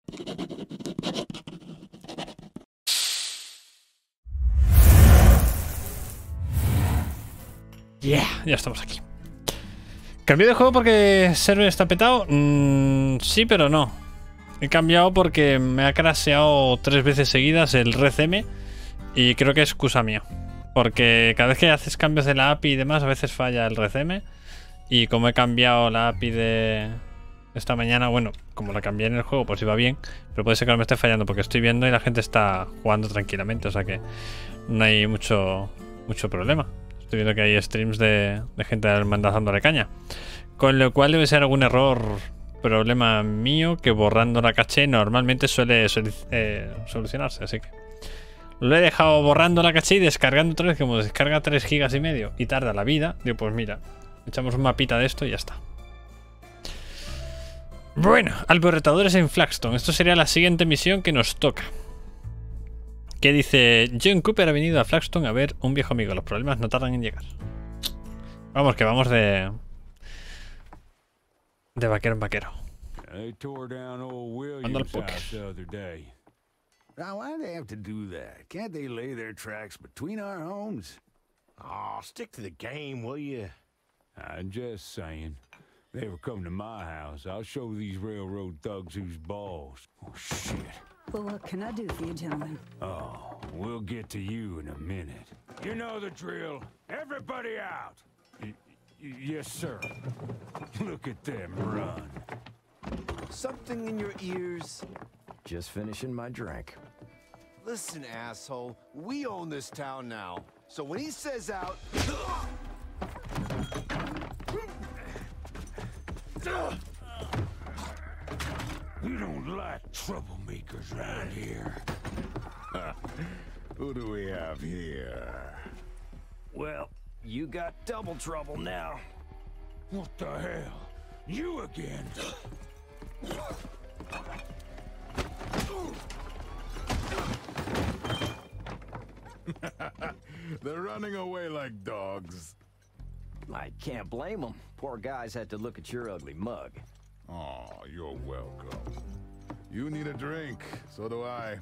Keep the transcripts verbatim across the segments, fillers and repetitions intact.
Yeah, ya estamos aquí. ¿Cambié de juego porque el server está petado? Mm, sí, pero no. He cambiado porque me ha crasheado tres veces seguidas el RedCM y creo que es excusa mía. Porque cada vez que haces cambios de la A P I y demás, a veces falla el RedCM. Y como he cambiado la A P I de esta mañana, bueno, como la cambié en el juego, pues iba bien. Pero puede ser que no me esté fallando porque estoy viendo y la gente está jugando tranquilamente. O sea que no hay mucho, mucho problema. Estoy viendo que hay streams de, de gente mandándole caña. Con lo cual debe ser algún error, problema mío, que borrando la caché normalmente suele, suele eh, solucionarse. Así que lo he dejado borrando la caché y descargando otra vez, como descarga tres gigas y medio y tarda la vida. Digo, pues mira, echamos un mapita de esto y ya está. Bueno, alborotadores en Flagstone. Esto sería la siguiente misión que nos toca. Que dice: John Cooper ha venido a Flagstone a ver un viejo amigo. Los problemas no tardan en llegar. Vamos, que vamos de... De vaquero en vaquero. Ando al póker. Now, why'd they have to do that? Can't they lay their tracks between our homes? Aw, oh, stick to the game, will you? I'm just saying. They ever come to my house, I'll show these railroad thugs who's boss. Oh, shit. Well, what can I do for you, gentlemen? Oh, we'll get to you in a minute. You know the drill. Everybody out. Y y yes, sir. Look at them run. Something in your ears? Just finishing my drink. Listen, asshole. We own this town now. So when he says out... We don't like troublemakers around here. Who do we have here? Well, you got double trouble now. What the hell? You again? They're running away like dogs. I can't blame them. Poor guys had to look at your ugly mug. Oh, you're welcome. You need a drink, so do I.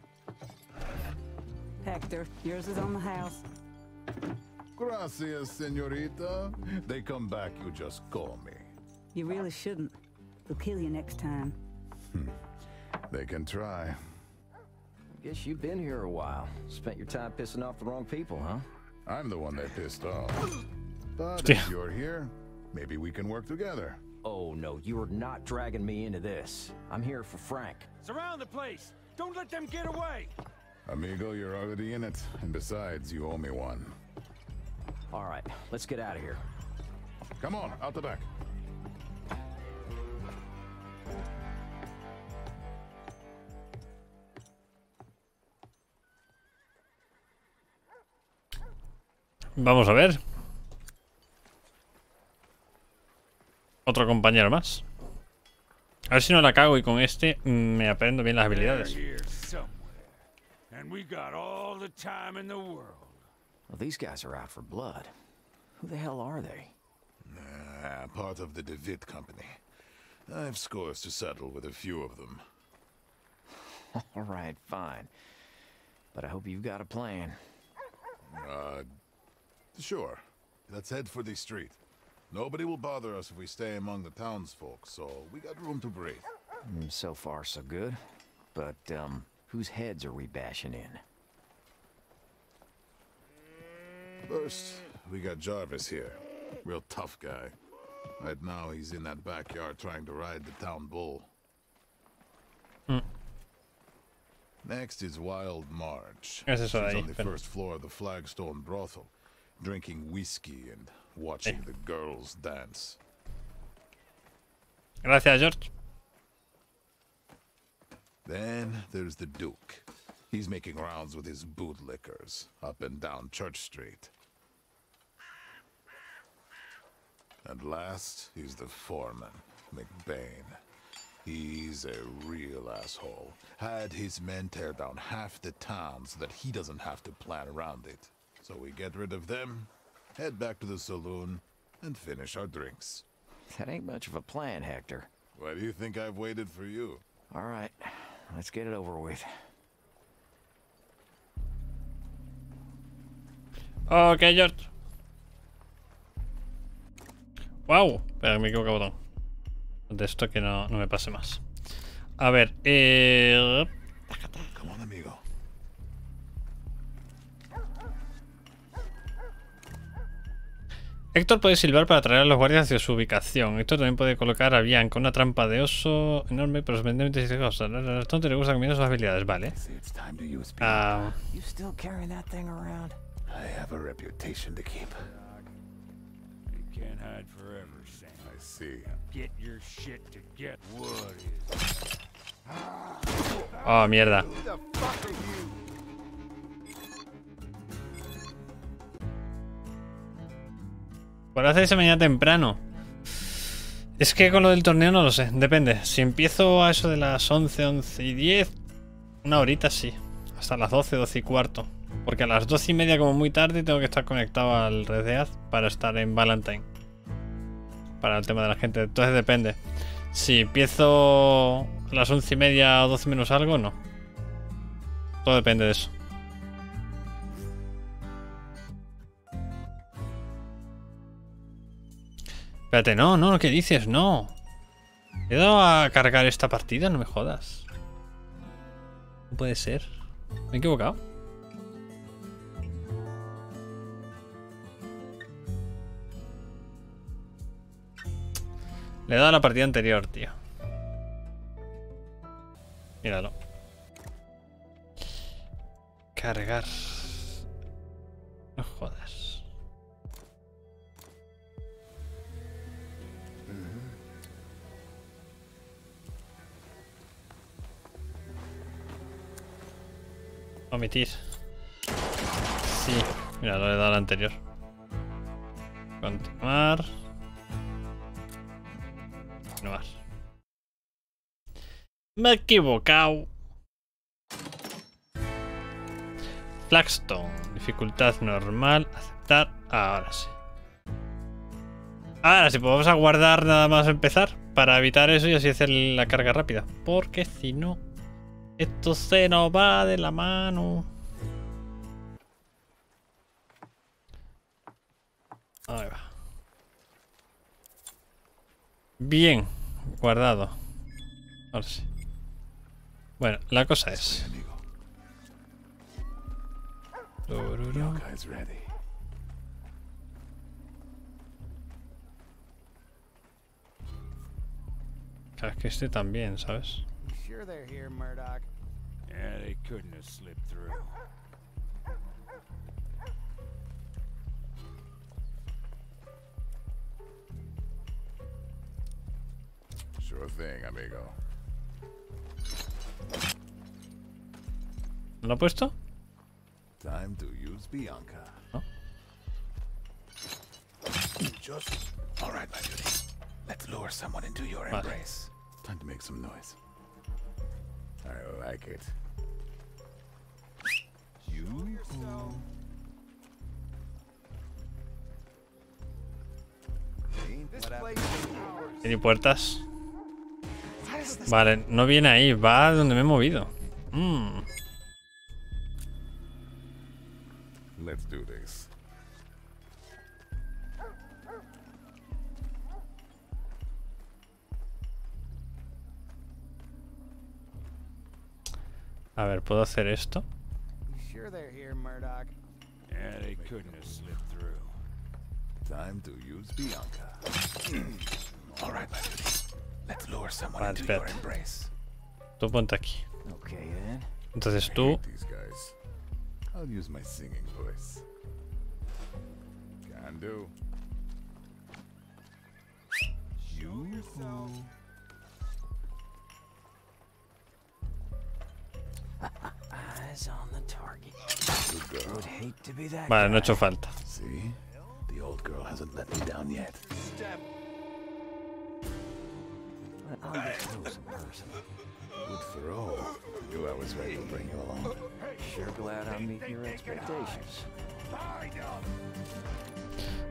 Hector, yours is on the house. Gracias, señorita. They come back, you just call me. You really shouldn't. They'll kill you next time. They can try. Guess you've been here a while. Spent your time pissing off the wrong people, huh? I'm the one that pissed off. But Yeah. if you're here, maybe we can work together. Oh, no, you are not dragging me into this. I'm here for Frank. Surround the place! Don't let them get away! Amigo, you're already in it. And besides, you owe me one. All right, let's get out of here. Come on, out the back. Vamos a ver. Otro compañero más. A ver si no la cago y con este me aprendo bien las habilidades. And we got all the time in the world. Well, these guys are out for blood. Who the hell are they? Ah, part of the DeWitt Company. I've scores to settle with a few of them. All right, fine. But I hope you've got a plan. Uh, sure. Let's head for the street. Nobody will bother us if we stay among the townsfolk, so we got room to breathe. Mm, so far, so good. But, um, whose heads are we bashing in? First, we got Jarvis here. Real tough guy. Right now, he's in that backyard trying to ride the town bull. Mm. Next is Wild Marge. ¿Qué es eso de She's ahí? on the Espera. first floor of the Flagstone brothel, drinking whiskey and watching Eh. the girls dance. Gracias, George. Then there's the Duke. He's making rounds with his bootlickers up and down Church Street. And last, he's the foreman, McBain. He's a real asshole. Had his men tear down half the town so that he doesn't have to plan around it. So we get rid of them, head back to the saloon, and finish our drinks. That ain't much of a plan, Hector. Why do you think I've waited for you? All right, let's get it over with. Ok, George. Wow, pero me equivoco botón. De esto que no, no me pase más. A ver, eh... Come on, amigo. Héctor puede silbar para atraer a los guardias hacia su ubicación. Héctor también puede colocar a Bianca una trampa de oso enorme, pero sorprendentemente silenciosa. A Tonto le gusta combinar sus habilidades, vale. Ah, You still carrying that thing around? I have a reputation to keep. You can't hide forever, Sam. I see. Get your shit to get what is. oh, mierda. Who the fuck are you? Por hacerse mañana temprano. Es que con lo del torneo no lo sé, depende. Si empiezo a eso de las once, once y diez, una horita sí. Hasta las doce, doce y cuarto. Porque a las doce y media, como muy tarde, tengo que estar conectado al Red Dead para estar en Valentine. Para el tema de la gente. Entonces depende. Si empiezo a las once y media o doce menos algo, no. Todo depende de eso. Espérate, no, no, ¿qué dices? No. ¿He dado a cargar esta partida? No me jodas. No puede ser. ¿Me he equivocado? Le he dado a la partida anterior, tío. Míralo. Cargar. No jodas. Omitir. Sí. Mira, lo he dado al anterior. Continuar. Continuar. Me he equivocado. Flagstone. Dificultad normal. Aceptar. Ahora sí. Ahora sí, pues vamos a guardar nada más empezar. Para evitar eso y así hacer la carga rápida. Porque si no... esto se nos va de la mano. Ahí va. Bien, guardado. Ahora sí. Bueno, la cosa es. Tururú. Bianca is ready. Claro, es que este también, ¿sabes? Sure they're here, Murdoch. Yeah, they couldn't have slipped through. Sure thing, amigo. ¿Lo he puesto? Time to use Bianca. ¿No? Just all right, my beauty. Let's lure someone into your Vale. embrace. Time to make some noise. I like it. You. This place is ours. ¿Tiene puertas? Vale, no viene ahí, va donde me he movido. Mm. Let's do this. A ver, ¿puedo hacer esto? Sure they're here, Murdoch. Yeah, they couldn't have slipped through. Time to use Bianca. All right, my beauty. Let's lure someone Vale, into your espérate. embrace. Tú ponte aquí. Okay, then. Entonces I tú... hate these guys. I'll use my singing voice. Can do. You. Eyes on the target. Good girl. Would hate to be that Vale, no he guy. hecho falta. See? The old girl hasn't let me down yet. I'll get close in person. Good throw. Knew I was ready to bring you along. Sure glad I'm meeting your expectations.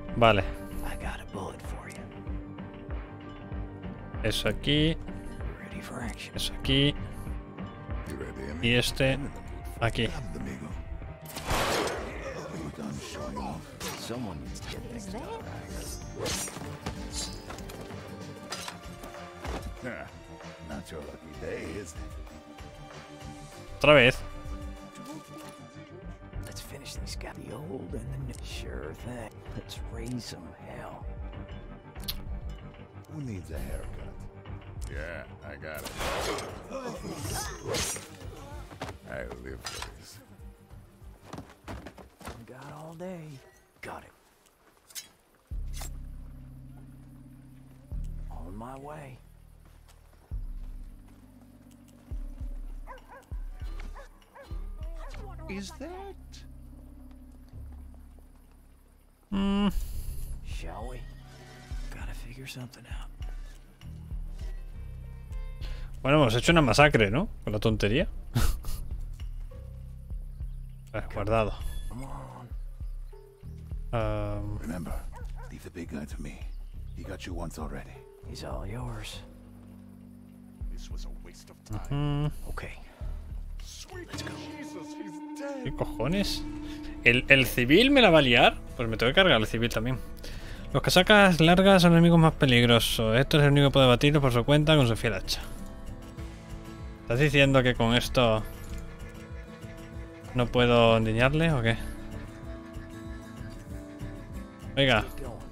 Vale, I got a bullet for you. eso aquí. Ready for action. Es aquí. You ready, amigo? Y este aquí. Grab the amigo. Are you done showing off? Someone needs to get things done. Nah, not your lucky day, is it? Otra vez. Let's finish these guys. The old and the new. Sure thing. Let's raise some hell. Who needs a haircut? Yeah, I got it. I live for this. Got all day. Got it. On my way. Is that? Mm, Shall we? Gotta figure something out. bueno, hemos hecho una masacre, ¿no? Con la tontería. Vale, guardado. Come on. Um, Remember, leave the big guy to me. He got you once already. He's all yours. This was a waste of time. mm, Okay. Sweet Jesus, he's dead. ¿Qué cojones? ¿El, ¿El civil me la va a liar? Pues me tengo que cargar el civil también. Los casacas largas son los enemigos más peligrosos. Esto es el único que puede batirlos por su cuenta con su fiel hacha. ¿Estás diciendo que con esto no puedo endiñarle o qué? Oiga. Keep going.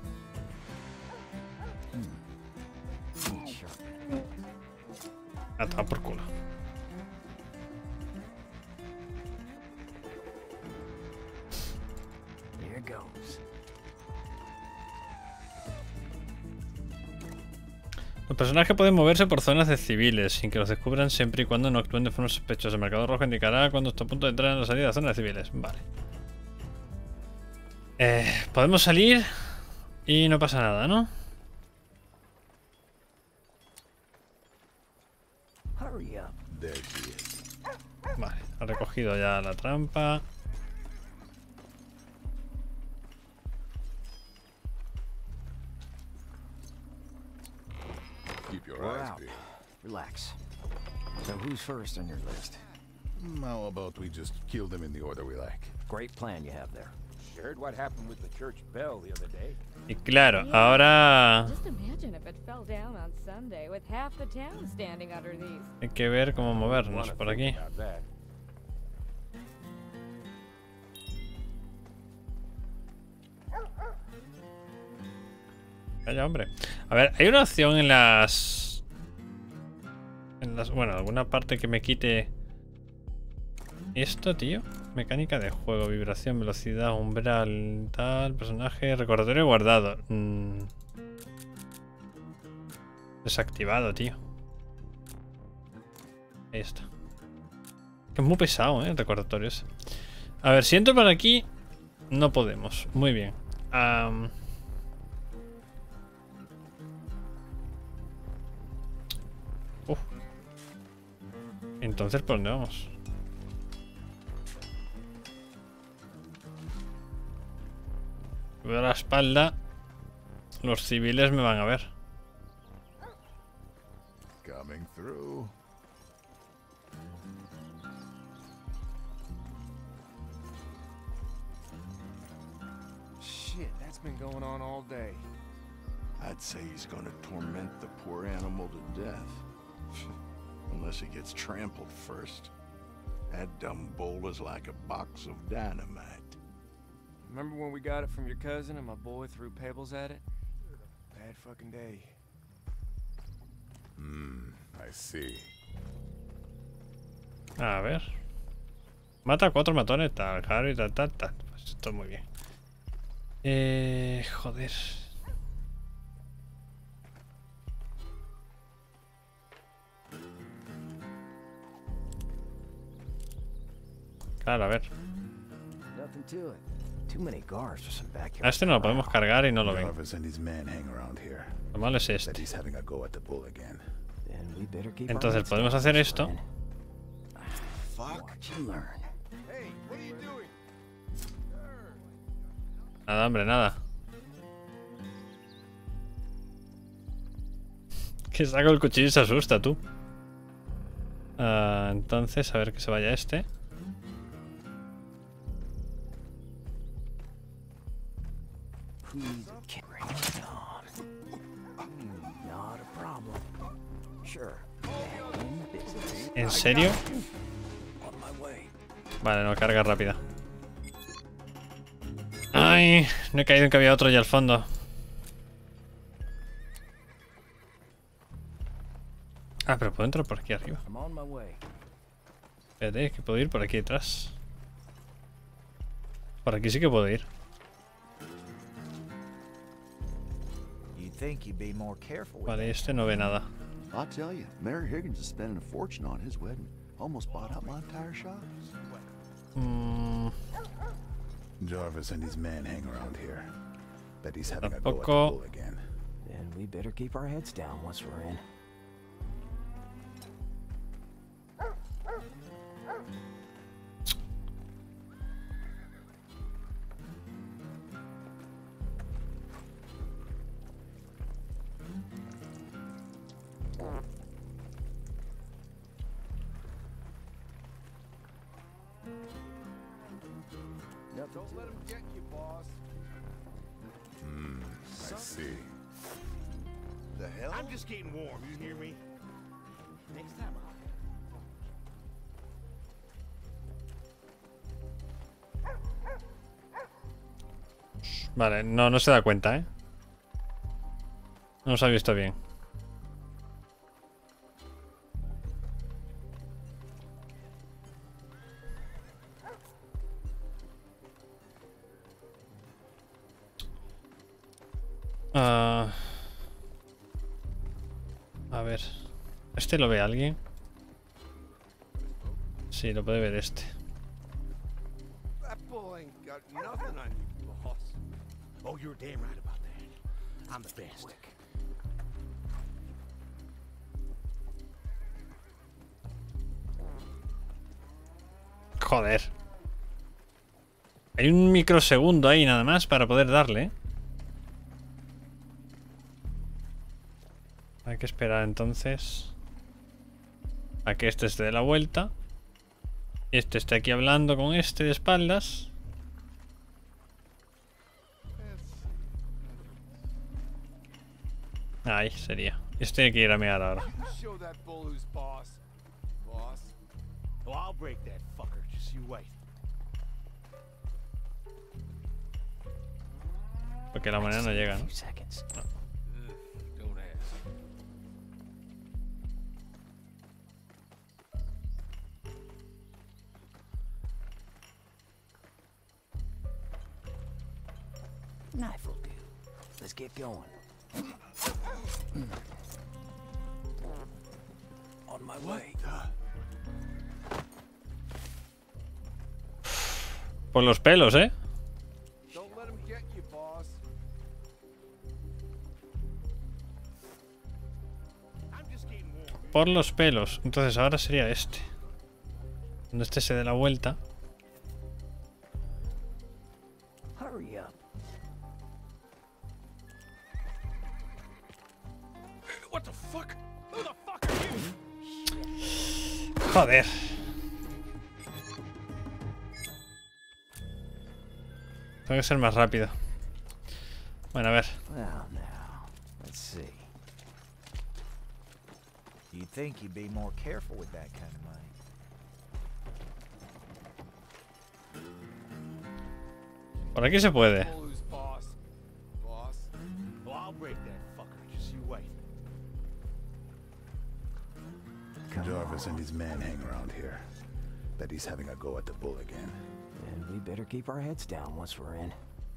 Hmm. Sure. A tomar por culo. Here goes. Los personajes pueden moverse por zonas de civiles sin que los descubran siempre y cuando no actúen de forma sospechosa. El marcador rojo indicará cuando está a punto de entrar en la salida de zonas de civiles. Vale. Eh, podemos salir y no pasa nada, ¿no? Hurry up. There she is. Vale, ha recogido ya la trampa. Keep your We're eyes out. peeled. Relax. So who's first on your list? Hmm, How about we just kill them in the order we like? Great plan you have there. You heard what happened with the church bell the other day? Y claro, ahora Just imagine if it fell down on Sunday with half the town standing under these. hay que ver cómo movernos Wanna por think aquí. about that. Calla, hombre. A ver, hay una opción en las... En las... Bueno, alguna parte que me quite... Esto, tío. Mecánica de juego, vibración, velocidad, umbral, tal, personaje, recordatorio guardado. Mm. Desactivado, tío. Ahí está. Que es muy pesado, ¿eh? El recordatorio ese. A ver, si entro por aquí... No podemos. Muy bien. Am, Uf. Entonces, ¿por dónde vamos? Veo la espalda. Los civiles me van a ver. Coming through. Shit, that's been going on all day. I'd say he's gonna torment the poor animal to death. Unless he gets trampled first. That dumb bull is like a box of dynamite. Remember when we got it from your cousin and my boy threw pebbles at it? Bad fucking day. Hmm, I see. A ver. Mata a cuatro matones, tal, claro, y tal, tal, tal. Pues esto muy bien. Eh, joder. Claro, a ver. Nothing to it. Too many guards for some backyard. A este no lo podemos cargar y no lo ven. Jarvis and his men hang around here. Lo malo es That este. he's having a go at the bull again. Then we better keep our Entonces wits podemos about hacer us, esto. friend. Fuck. Watch and learn. Hey, what are you doing? Nada, hombre, nada. Que saco el cuchillo y se asusta, tú. Uh, entonces, a ver que se vaya este. ¿En serio? Vale, no, carga rápida. Ay, no he caído en que había otro ya al fondo. Ah, pero puedo entrar por aquí arriba. Espérate, que puedo ir por aquí detrás. Por aquí sí que puedo ir. Vale, este no ve nada. I'll tell you, Mayor Higgins is spending a fortune on his wedding. Almost bought out my entire shop. Mm. Jarvis and his men hang around here. Bet he's having a go at the Tampoco. bull again. Then we better keep our heads down once we're in. Don't let him get you, boss. Hmm, I see. The hell? I'm just getting warm, you hear me? Next time I'll... Vale, no, no se da cuenta, ¿eh? No se ha visto bien. Uh, a ver. ¿Este lo ve alguien? Sí, lo puede ver este. That bull ain't got nothing on you, boss. Oh, you're damn right about that. I'm the best. Joder. Hay un microsegundo ahí nada más para poder darle. Hay que esperar entonces a que este se dé la vuelta. Este esté aquí hablando con este de espaldas. Ahí sería. Este tiene que ir a mear ahora. Show that bull who's boss. Boss. Oh, I'll break that fucker. Just you wait. Porque la manera no llega, ¿no? Don't ask. Knife will do. Let's get going. On my way. Por los pelos, ¿eh? Don't let him get you, boss. I'm just getting warm. Por los pelos. Entonces ahora sería este. Cuando este se dé la vuelta. Hurry up. What the fuck? Who the fuck are you? Joder. Tengo que ser más rápido. Bueno, a ver. Well, now, let's see. You'd think you'd be more careful with that kind of money. Por aquí se puede. Bull who's boss. Boss. Oh, I'll break that fucker. Just you wait. Jarvis and his men hang around here. Bet he's having a go at the bull again. Then we better keep our heads down once we're in.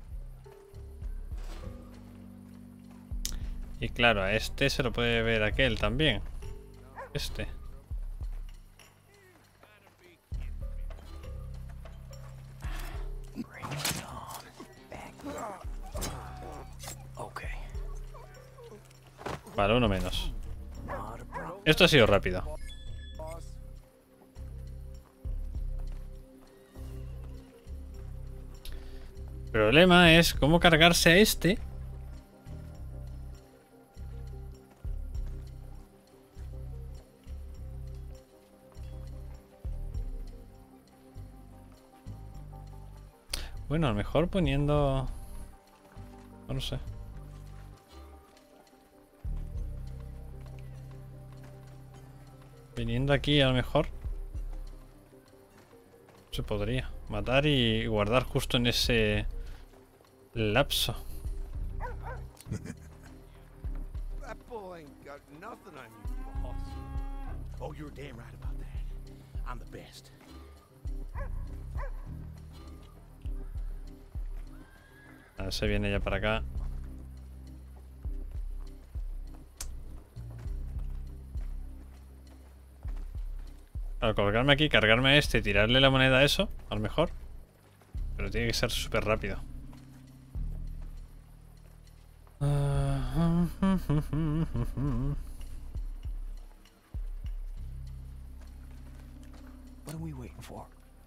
Y claro, a este se lo puede ver aquel también. Este. Bring it on. Back. Okay. Vale, uno menos. Not a problem. Esto ha sido rápido. Boss. El problema es cómo cargarse a este. Bueno, a lo mejor poniendo... No lo sé. Viniendo aquí a lo mejor... Se podría matar y guardar justo en ese lapso. That bull ain't got nothing on you, boss. Oh, you're damn right about that. I'm the best. A ver, se viene ya para acá. Al colgarme aquí, cargarme a este y tirarle la moneda a eso, a lo mejor. Pero tiene que ser súper rápido. What are we waiting for?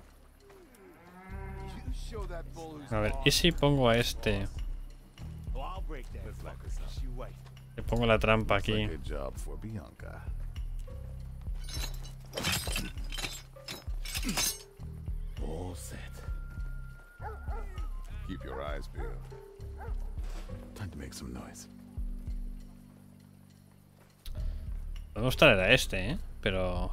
A ver, ¿y si pongo a este? Oh, I'll break that fucker. Just you wait. Le pongo la trampa aquí. Like a job for Bianca. All set. Keep your eyes peeled. Time to make some noise. Podemos traer a este, ¿eh? Pero...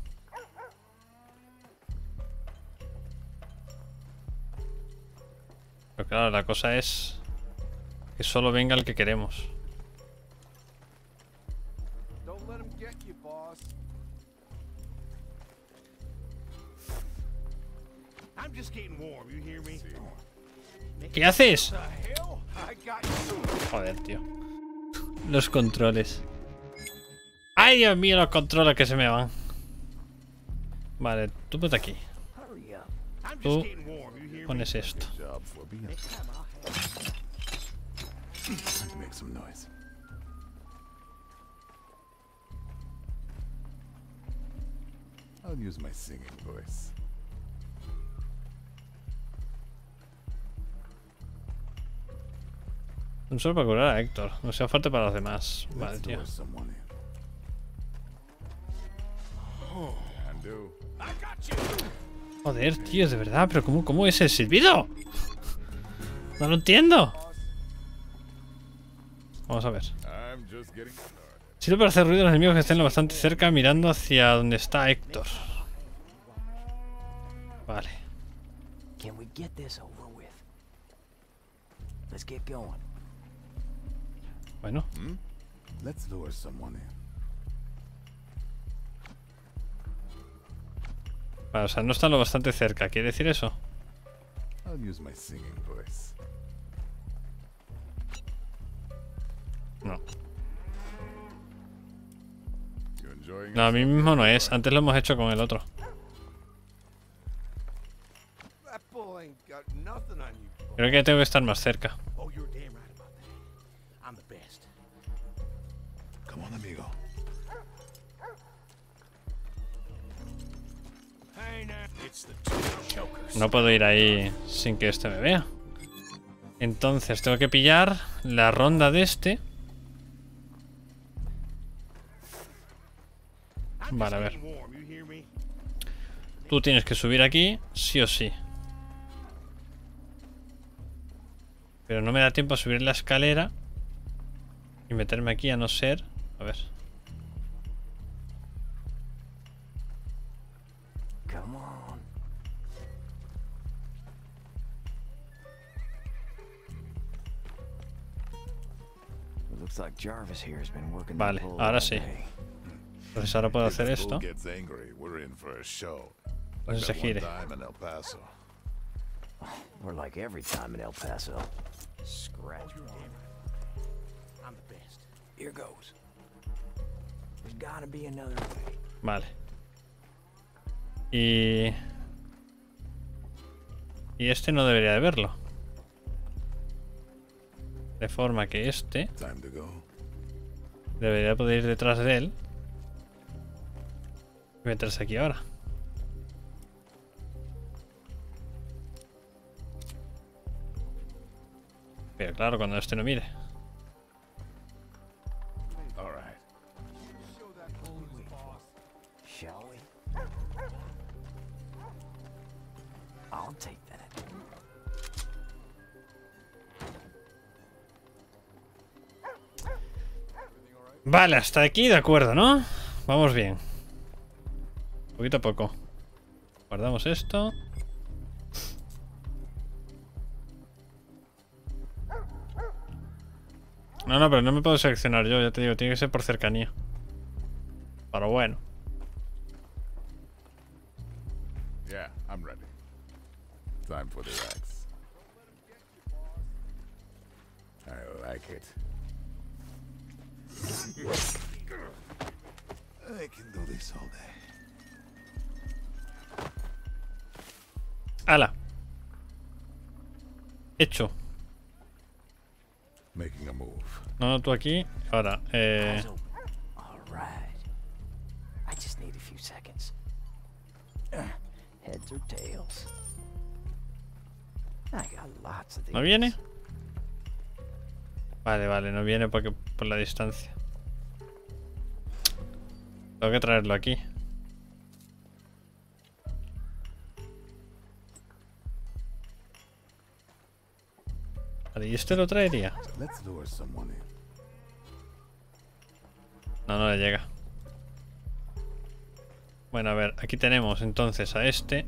Pero claro, la cosa es... Que solo venga el que queremos. Don't let him get you, boss. I'm just getting warm, you hear me? ¿Qué haces? What the hell? I got you. Joder, tío. Los controles. ¡Ay, Dios mío, los controles que se me van! Vale, tú ponte aquí. Hurry up. I'm Tú just getting warm, you hear me? pones esto. Job for Bianca. Next time I'll have Time to make some noise. I'll use my singing voice. Un solo para curar a Héctor. No sea fuerte para los demás. Vale, Let's tío. lure someone in. Can do. I got you. Joder, tío, de verdad. Pero ¿cómo, cómo es el silbido? No lo entiendo. Vamos a ver. I'm just getting started. Sirve para hacer ruido a los enemigos que estén lo bastante cerca mirando hacia donde está Héctor. Vale. Can we get this over with? Let's get going. Bueno. Hmm? Let's lure someone in. Vale, o sea, no está lo bastante cerca. ¿Quiere decir eso? I'll use my singing voice. No. You enjoying No, a mí mismo no es. Antes lo hemos hecho con el otro. That bull ain't got nothing on you. Creo que tengo que estar más cerca. Oh, you're damn right about that. I'm the best. Come on, amigo. Hey now, it's the two chokers. No puedo ir ahí sin que este me vea. Entonces tengo que pillar la ronda de este. Vale, a ver. Tú tienes que subir aquí, sí o sí. Pero no me da tiempo a subir la escalera y meterme aquí, a no ser... A ver. Come on. It looks like Jarvis here has been working. Vale, ahora sí. Entonces ahora puedo hacer esto. Gets angry, we're in for a show. No Like se that one gire. time in El Paso. We're like every time in El Paso. Scratch. I'm the best. Here goes. There's gotta be another way. Vale. Y... Y este no debería de verlo. De forma que este Time to go. debería poder ir detrás de él. Y meterse aquí ahora. Pero claro, cuando este no mire. All right. Shall we? I'll take that. Vale, hasta aquí de acuerdo, ¿no? Vamos bien. Poquito a poco. Guardamos esto. No, no, pero no me puedo seleccionar yo, ya te digo, tiene que ser por cercanía. Pero bueno. Yeah, I'm ready. Time for the axe. I like it. I can do this all day. ¡Hala! Hecho. Making a move. No, no, tú aquí. Ahora, eh... All right. I just need a few seconds. Uh, heads or tails. I got lots of these. ¿No viene? Vale, vale, no viene porque por la distancia. Tengo que traerlo aquí. Vale, ¿y este lo traería? Let's lure someone in. No, no le llega. Bueno, a ver, aquí tenemos entonces a este.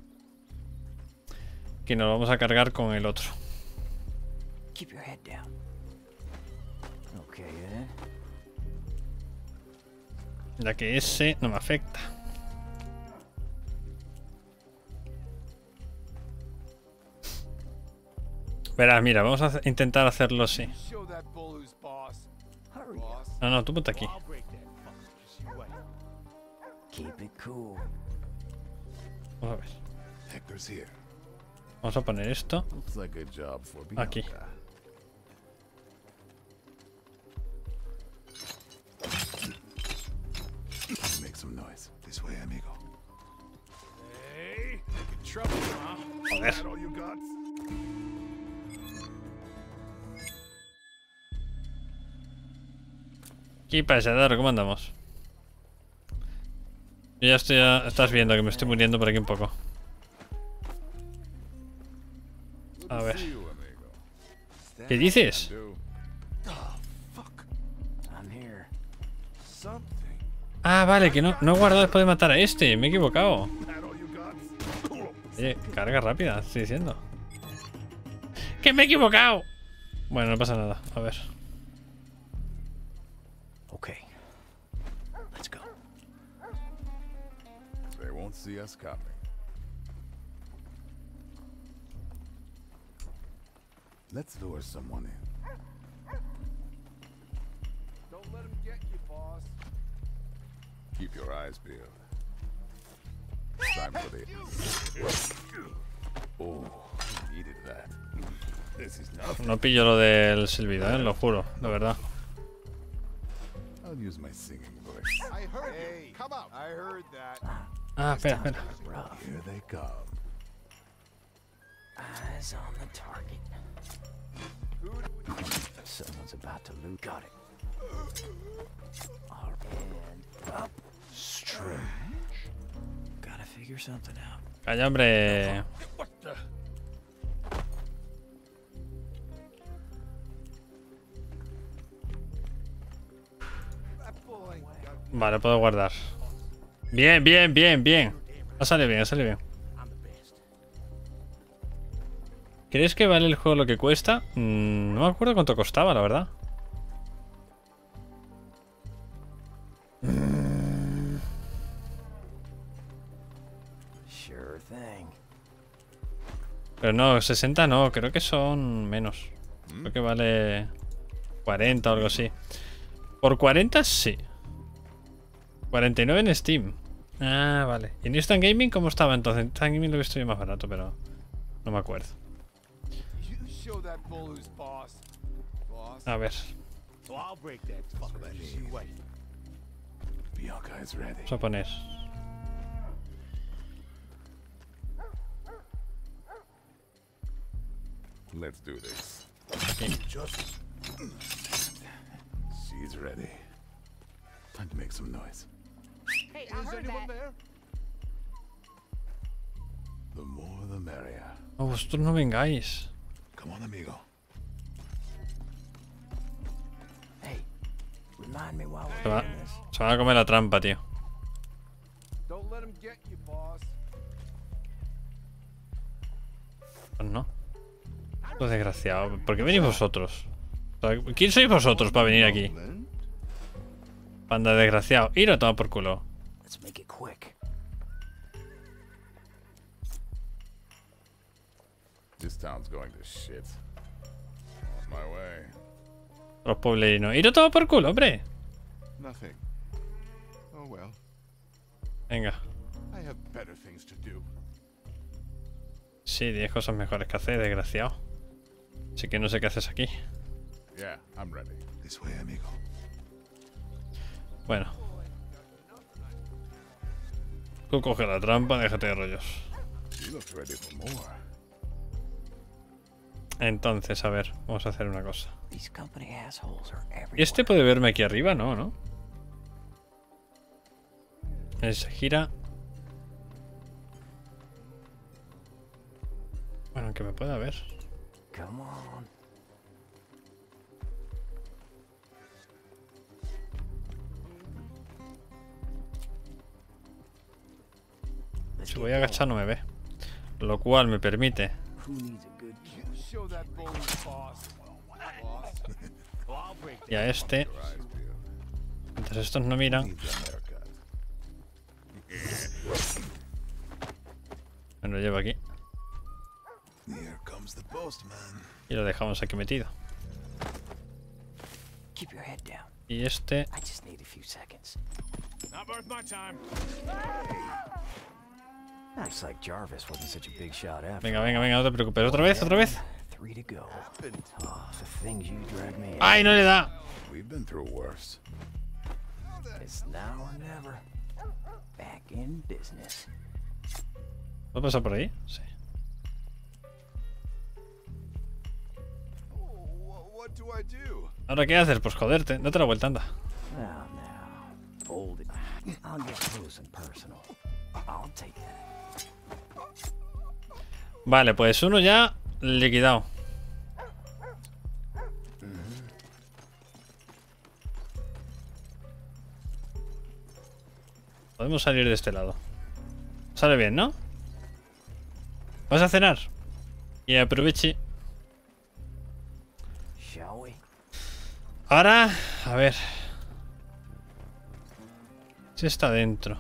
Que nos vamos a cargar con el otro. Keep your head down. Okay, then. Ya que ese no me afecta. Verás, mira, vamos a intentar hacerlo así. No, no, tú ponte aquí. Keep it cool. Vamos a ver. Hector's here. Vamos a poner esto Looks like a job for aquí. Bianca. Make some noise. This way, amigo. Hey, making trouble, huh? Joder. That all you got? ¿Qué pasa, Daro? ¿Cómo andamos? Yo ya estoy... A... Estás viendo que me estoy muriendo por aquí un poco. A ver. ¿Qué dices? I'm here. Ah, vale, que no, no he guardado después de matar a este. Me he equivocado. Oye, carga rápida, estoy diciendo. ¡Que me he equivocado! Bueno, no pasa nada. A ver. Okay. Let's go. They won't see us coming. Let's lure someone in. Don't let him get you, boss. Keep your eyes peeled. Time for the... Oh, needed that. This is nothing. No pillo lo del silbido, eh, lo juro, de verdad. I'll use my singing voice. I heard hey, come out. I heard that. Ah, espera, espera. Rough. Here they come. Eyes on the target. Someone's about to loot. Got it. All right. And up. Strange. Gotta figure something out. Calla, hombre. What the? Vale, puedo guardar. Bien, bien, bien, bien. Ha salido bien, ha salido bien. ¿Crees que vale el juego lo que cuesta? Mm, no me acuerdo cuánto costaba, la verdad. Sure thing. Pero no, sesenta no, creo que son menos. Creo que vale cuarenta o algo así. Por cuarenta sí. cuarenta y nueve en Steam. Ah, vale. ¿Y en Instant Gaming cómo estaba entonces? En Instant Gaming lo he visto yo más barato, pero no me acuerdo. A ver. Bianca is ready. Vamos a poner. Let's do this. Aquí. Just... She's ready. Time to make some noise. Hey, I heard that. The more the merrier. Oh, vosotros no vengáis. Come on, amigo. Hey, Remind me while we're Se va, doing this. se va a comer la trampa, tío. Don't let him get you, boss. Pues no. Pues desgraciado. ¿Por qué venís vosotros? O sea, ¿quién sois vosotros para venir aquí? Panda de desgraciado. Ir a tomar por culo. Let's make it quick. This town's going to shit. On my way. Los pueblerinos. Ir a tomar por culo, hombre. Nothing. Oh well. Venga. I have better things to do. Sí, tienes cosas mejores que hacer, desgraciado. Así que no sé qué haces aquí. Yeah, I'm ready. This way, amigo. Bueno. Tú coge la trampa, déjate de rollos. You look ready for more. Entonces, a ver, vamos a hacer una cosa. These company assholes are everywhere. ¿Y este puede verme aquí arriba? No, ¿no? Él se gira. Bueno, que me pueda ver. Come on. Let's Si get voy a agachar going. no me ve. Lo cual me permite. Who needs a good kill? Show that bully, boss. Boss. Well, I'll break Y a este. Your eyes peeled. Mientras estos no miran. Needs a haircut. Me lo llevo aquí. Here comes the postman. Y lo dejamos aquí metido. Keep your head down. Y este. I just need a few seconds. Not worth my time. Looks like Jarvis wasn't such a big shot after. Venga, venga, venga, no te preocupes. ¿Otra vez? ¿Otra vez? Three to go. Oh, the things you drag me. ¡Ay, no le da! We've been through worse. It's now or never. Back in business. ¿Puedo pasar por ahí? Sí. What do I do? ¿Ahora qué haces? Pues joderte. Date la vuelta, anda. Now, now. Hold it. I'll get close and personal. I'll take that. Vale, pues uno ya liquidado. Podemos salir de este lado. Sale bien, ¿no? ¿Vas a cenar? Y aproveche. Shall we? Ahora, a ver. Si está dentro.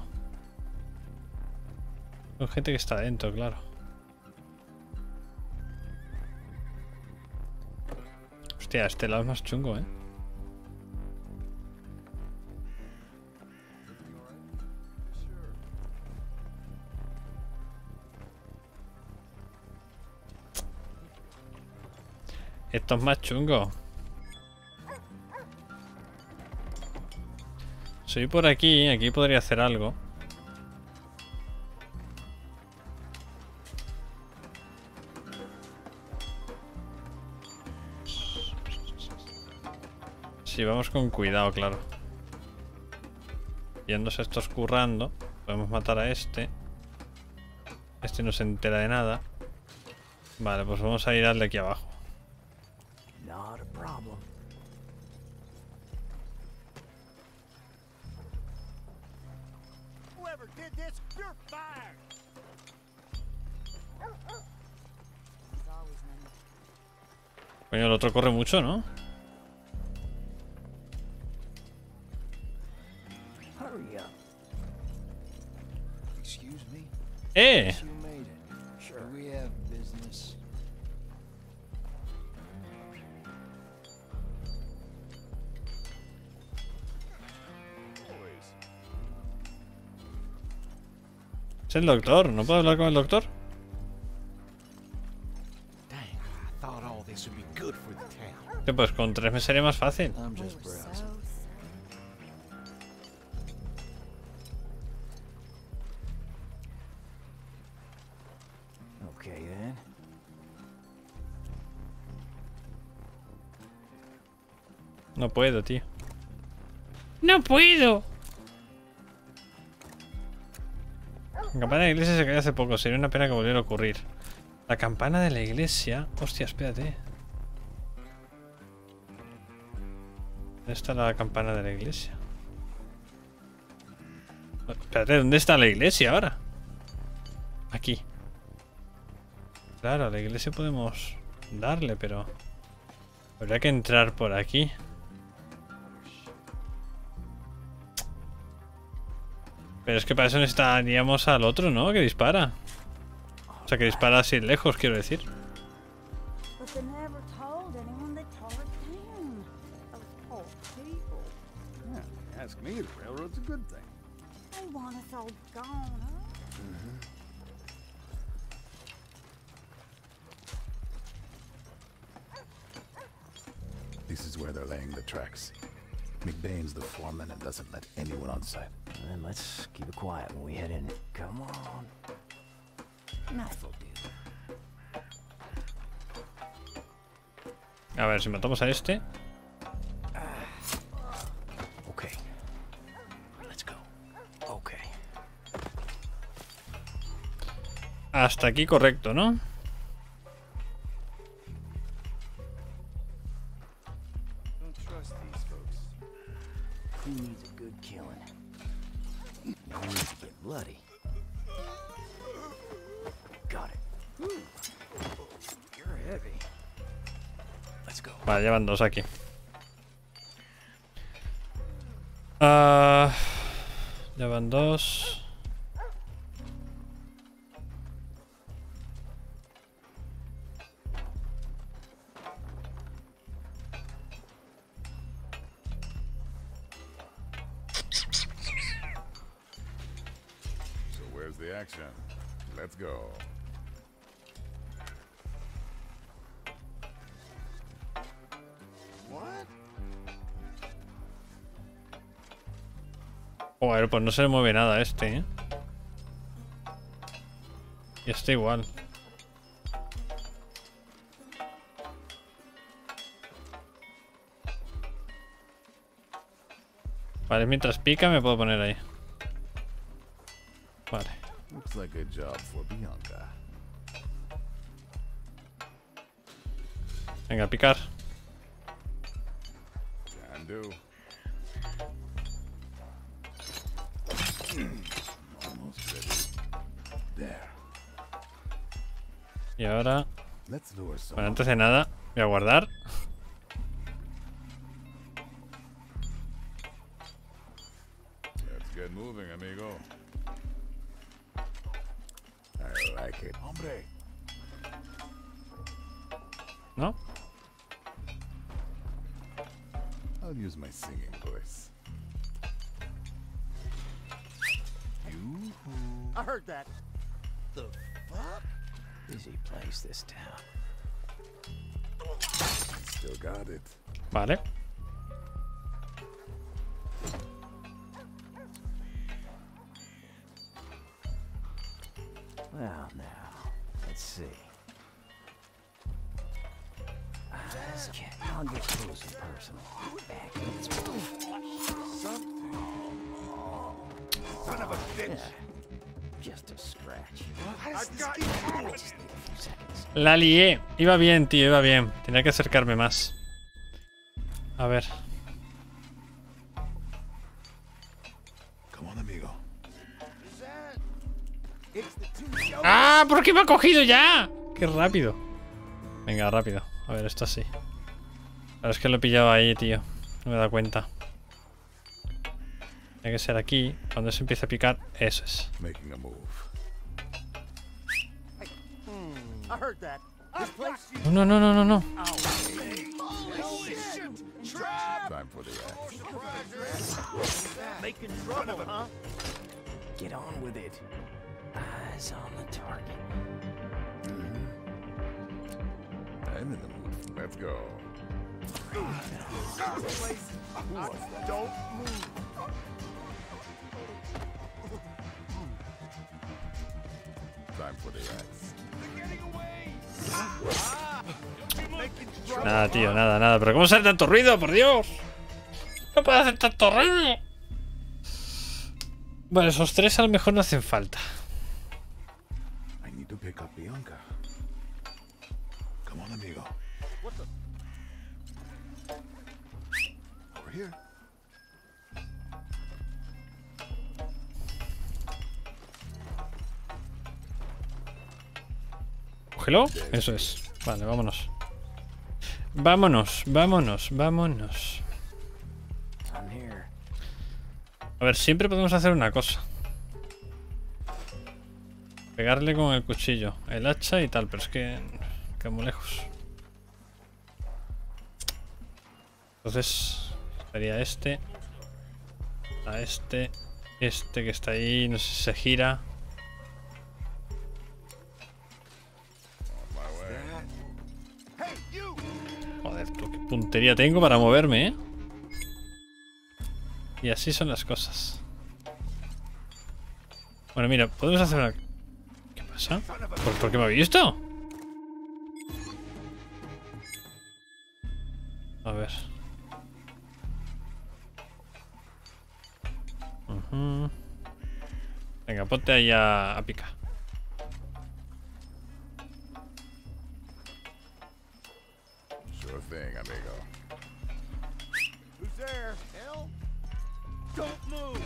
Hay gente que está dentro, claro. Hostia, este lado es más chungo, ¿eh? Esto es más chungo. Soy por aquí, aquí podría hacer algo. Sí, vamos con cuidado, claro. Yéndose estos currando. Podemos matar a este. Este no se entera de nada. Vale, pues vamos a ir al de aquí abajo. Not a problem. Whoever did this, you're fired. Coño, el otro corre mucho, ¿no? Hurry up. Excuse me? ¡Eh! You made it. Sure. We have business. Es el doctor, ¿no puedo hablar con el doctor? Dang, I thought all this would be good for the town. Que pues con tres me sería más fácil. I'm just browsing. Okay then. No puedo, tío. ¡No puedo! La campana de la iglesia se cayó hace poco. Sería una pena que volviera a ocurrir. La campana de la iglesia... Hostia, espérate. ¿Dónde está la campana de la iglesia? Espérate, ¿dónde está la iglesia ahora? Aquí. Claro, a la iglesia podemos darle, pero... habría que entrar por aquí. Pero es que para eso necesitaríamos al otro, ¿no? Que dispara. O sea, que dispara así lejos, quiero decir. But they never told anyone they tore it down. Those poor people. Yeah, ask me, the railroad's a good thing. They want us all gone, huh? This is where they're laying the tracks. McBain's the foreman and doesn't let anyone on site. Then let's keep it quiet when we head in. Come on. Knife will do. A ver, si matamos a este. Okay. Let's go. Okay. Hasta aquí correcto, ¿no? Don't trust these folks. Who needs a good killing? No need to get bloody. Got it. You're heavy. Let's go. Vale, llevan dos aquí. Ah, llevan dos. So where's the action? Let's go. Joder, pues no se le mueve nada a este, ¿eh? Y este igual. Vale, mientras pica me puedo poner ahí. Vale. Looks like a job for Bianca. Venga, a picar. Can do. Almost ready. There. Y ahora... Let's lure some. Bueno, antes de nada, voy a guardar. Let's get moving, amigo. I like it. Hombre. ¿No? I'll use my singing voice. You. I heard that. The fuck? Busy place, this town. Still got it. Vale. Well, now, let's see. Uh, okay, I'll get close and personal. Back in this way. Son of a bitch. Yeah, just a scratch. I got I just need a few seconds. La lié. Iba bien, tío, iba bien. Tenía que acercarme más. A ver. Come on, amigo. ¡Ah! ¿Por qué me ha cogido ya? ¡Qué rápido! Venga, rápido. A ver, esto sí. Ahora es que lo he pillado ahí, tío. No me he dado cuenta. Tiene que ser aquí. Cuando se empiece a picar, eso es. Making a move. I heard that. This place. No, no, no, no, no. Time for the axe. Making trouble, huh? Get on with it. Eyes on the target. I'm in the mood. Let's go. Don't move. Time for the axe. Nada, tío, nada, nada. Pero ¿cómo sale tanto ruido? ¡Por Dios! No puedo hacer tanto ruido. Vale, esos tres a lo mejor no hacen falta. I need to pick up Bianca. Come on, amigo. What the? Over Cógelo. Eso es. Vale, vámonos. Vámonos, vámonos, vámonos. A ver, siempre podemos hacer una cosa. Pegarle con el cuchillo, el hacha y tal, pero es que queda muy lejos. Entonces, estaría este. A este. Este que está ahí, no sé si se gira. Joder, tú, qué puntería tengo para moverme, ¿eh? Y así son las cosas. Bueno, mira, podemos hacer una... ¿Qué pasa? ¿Por, ¿por qué me ha visto? A ver. Uh-huh. Venga, ponte ahí a, a picar. Sure thing, amigo. Who's there? Hell? Don't move!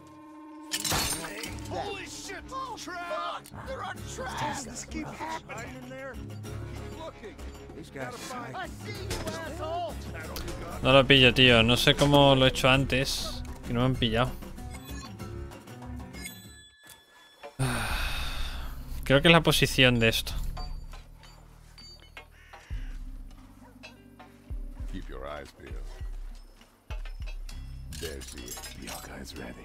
Holy shit! Trap! There are traps! This keeps happening in there. Keep looking. These guys are I see you, asshole! No lo pillo, tío. No sé cómo lo he hecho antes. Que no me han pillado. Creo que es la posición de esto. Keep your eyes peeled. There she is. Bianca is ready.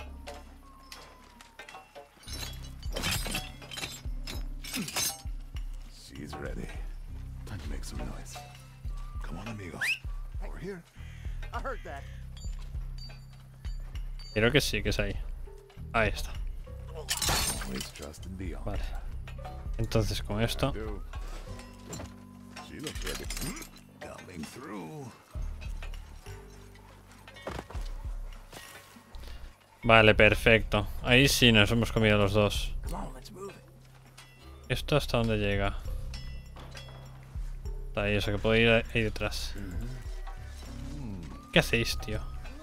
She's ready. Time to make some noise. Come on, amigo. Over here. I heard that. Creo que sí, que es ahí. Ahí está. Always trust in Bianca. Vale. Entonces con esto. She looks ready. Coming through. Vale, perfecto. Ahí sí nos hemos comido los dos. ¿Esto hasta dónde llega? Está ahí, eso que puedo ir ahí detrás. ¿Qué hacéis, tío?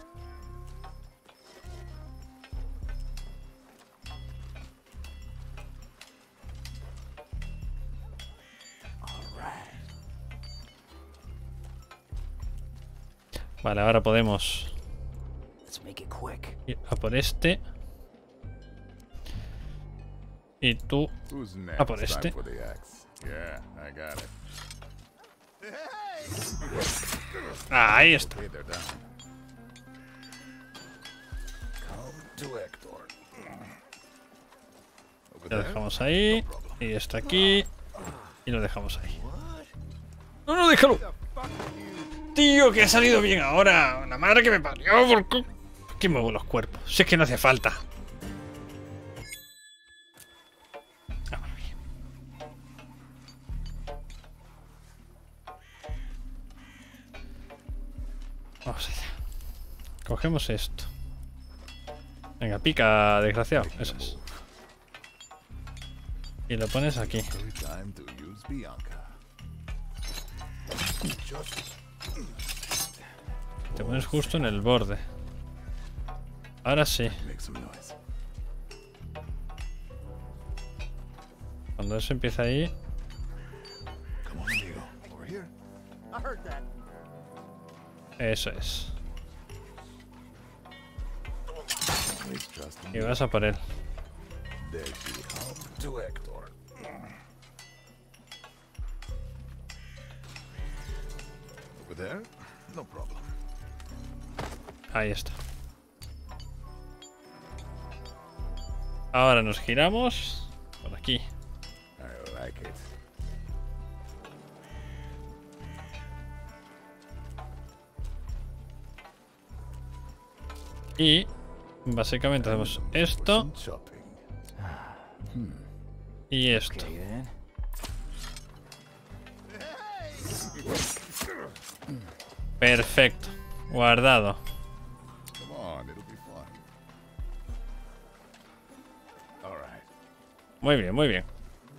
Vale, ahora podemos ir a por este. Y tú Who's a por next? este. Time for the axe. Yeah, I got it. Ah, ahí está. Okay, they're down. Come to Hector. Over Lo there? dejamos ahí. Y está aquí. Y lo dejamos ahí. No, no, déjalo. Tío, que ha salido bien ahora. La madre que me parió. ¿Por qué, ¿Por qué muevo los cuerpos? Si es que no hace falta. Vamos allá. Cogemos esto. Venga, pica, desgraciado. Eso es. Y lo pones aquí. Time to use Bianca. Te pones justo en el borde. Ahora sí. Make some noise. Cuando eso empieza ahí. Come on, amigo. Over here. I heard that. Eso es. Always trust in Y vas a por él. There she is. Come to Hector. Over there? No problem. Ahí está. Ahora nos giramos por aquí. I like it. Y básicamente hacemos esto Some chopping. y esto. Perfecto. Guardado. Come on, it'll be fun. All right. Muy bien, muy bien.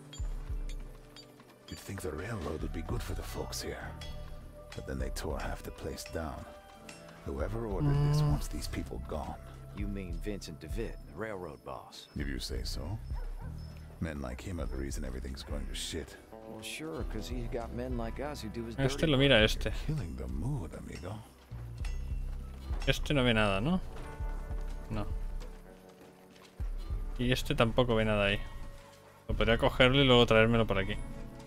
You'd think the railroad would be good for the folks here, but then they tore half the place down. Whoever ordered this wants these people gone. You mean Vincent DeVitt, the railroad boss? If you say so. Men like him are the reason everything's going to shit. Well, sure, because he's got men like us who do his Este dirty lo mira este. Killing the mood, amigo. Este no ve nada, ¿no? No. Y este tampoco ve nada ahí. Lo podría cogerlo y luego traérmelo por aquí.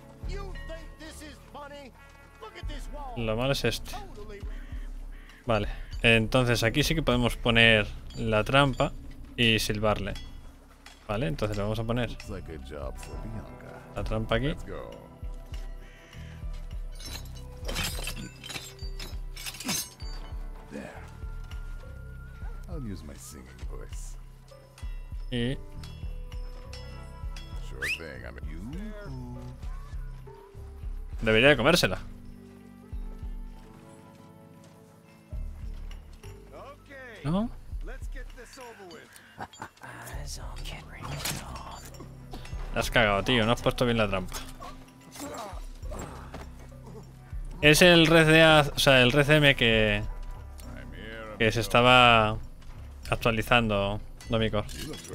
Lo malo es este. Vale. Entonces aquí sí que podemos poner la trampa y silbarle. Vale, entonces le vamos a poner la trampa aquí. Y debería de comérsela. ¿No? La has cagado, tío. No has puesto bien la trampa. Es el Red D A, o sea, el Red C M que que se estaba actualizando, Domicor.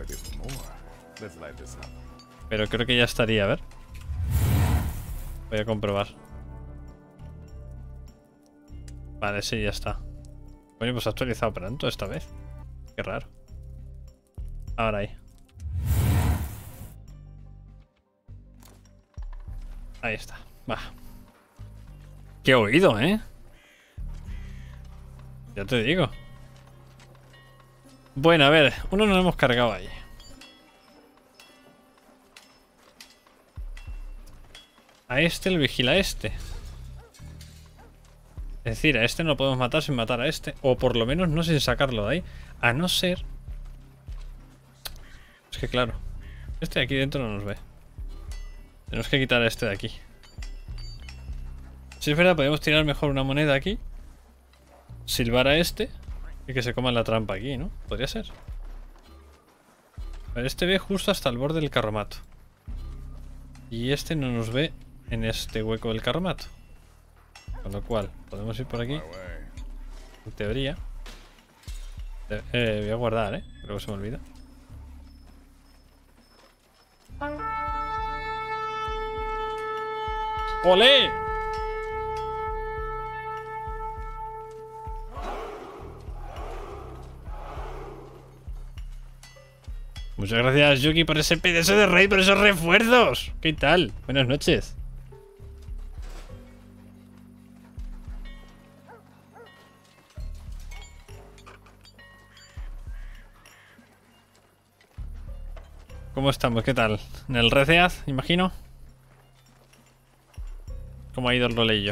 Pero creo que ya estaría, a ver. Voy a comprobar. Vale, sí, ya está. Bueno, pues ha actualizado pronto esta vez. Qué raro. Ahora ahí. Ahí está. Va. Qué oído, ¿eh? Ya te digo. Bueno, a ver. Uno nos hemos cargado ahí. A este lo vigila este. Es decir, a este no lo podemos matar sin matar a este. O por lo menos no sin sacarlo de ahí. A no ser... Es que claro. Este de aquí dentro no nos ve. Tenemos que quitar a este de aquí. Si es verdad, podemos tirar mejor una moneda aquí. Silbar a este. Y que se coma la trampa aquí, ¿no? Podría ser. A ver, este ve justo hasta el borde del carromato. Y este no nos ve en este hueco del carromato. Con lo cual, podemos ir por aquí. En teoría. Eh, voy a guardar, ¿eh? Luego se me olvida. ¡Olé! Muchas gracias, Yuki, por ese pedazo de raid, por esos refuerzos. ¿Qué tal? Buenas noches. ¿Cómo estamos? ¿Qué tal? ¿En el Recead, imagino? ¿Cómo ha ido el roleillo?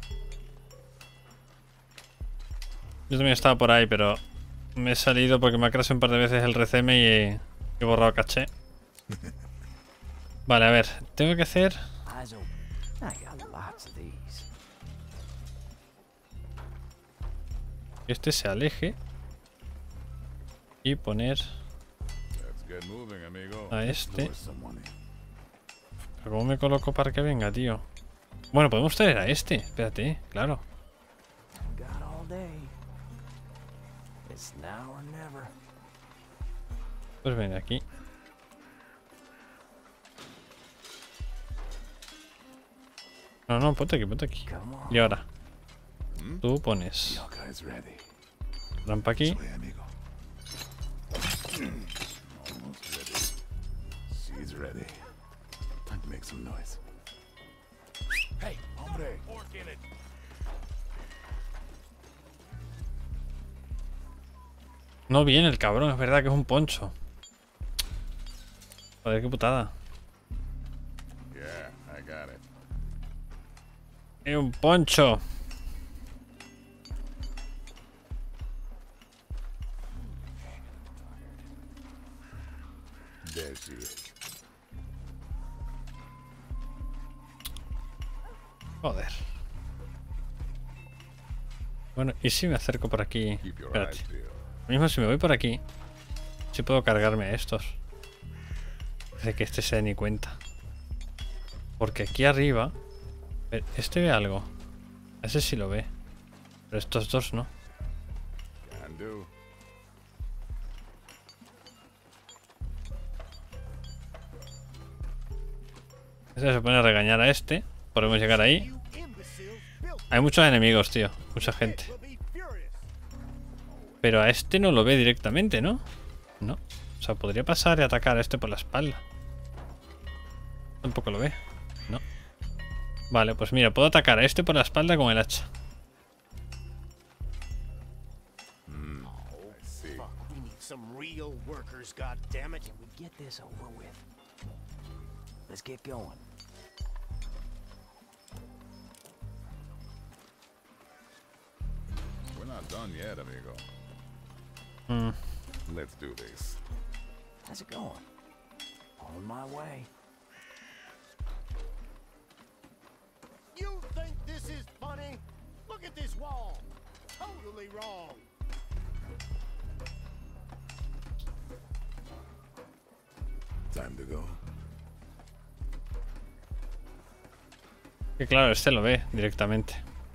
Yo también estaba por ahí, pero me he salido porque me ha crasheado un par de veces el R C M y he, he borrado caché. Vale, a ver, tengo que hacer... que este se aleje y poner a este. ¿Pero cómo me coloco para que venga, tío? Bueno, podemos traer a este. Espérate, claro. Pues ven aquí. No, no, ponte aquí, ponte aquí. Y ahora tú pones trampa aquí. No viene el cabrón, es verdad que es un poncho. Joder, qué putada. Es un poncho. Joder. Bueno, ¿y si me acerco por aquí? Espérate. Lo mismo si me voy por aquí, si puedo cargarme a estos. Parece que este se da ni cuenta. Porque aquí arriba... Este ve algo. Ese sí lo ve. Pero estos dos no. do. Este se pone a regañar a este. Podemos llegar ahí. Hay muchos enemigos, tío. Mucha gente. Pero a este no lo ve directamente, ¿no? No. O sea, podría pasar y atacar a este por la espalda. Tampoco lo ve. No. Vale, pues mira, puedo atacar a este por la espalda con el hacha. Mm, I see. We need some real workers, goddammit. Can we get this over with? Let's get going. We're not done yet, amigo. Mm. Let's do this. How's it going? On my way. You think this is funny? Look at this wall. Totally wrong. Time to go. Que claro, este lo ve directamente.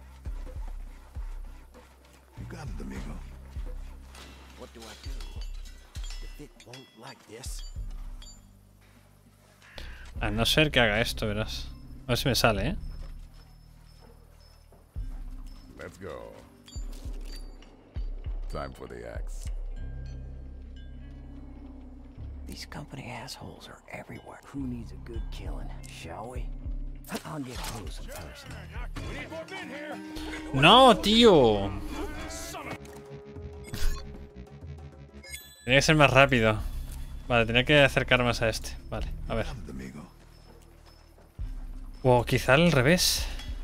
You got it, amigo. What do I do? If it won't like this. A no ser que haga esto, verás. A ver si me sale, ¿eh? Let's go. Time for the axe. These company assholes are everywhere. Who needs a good killing, shall we? I'll get close in person. ¡No, tío! Tenía que ser más rápido. Vale, tenía que acercar más a este. Vale, a ver. O quizá al revés.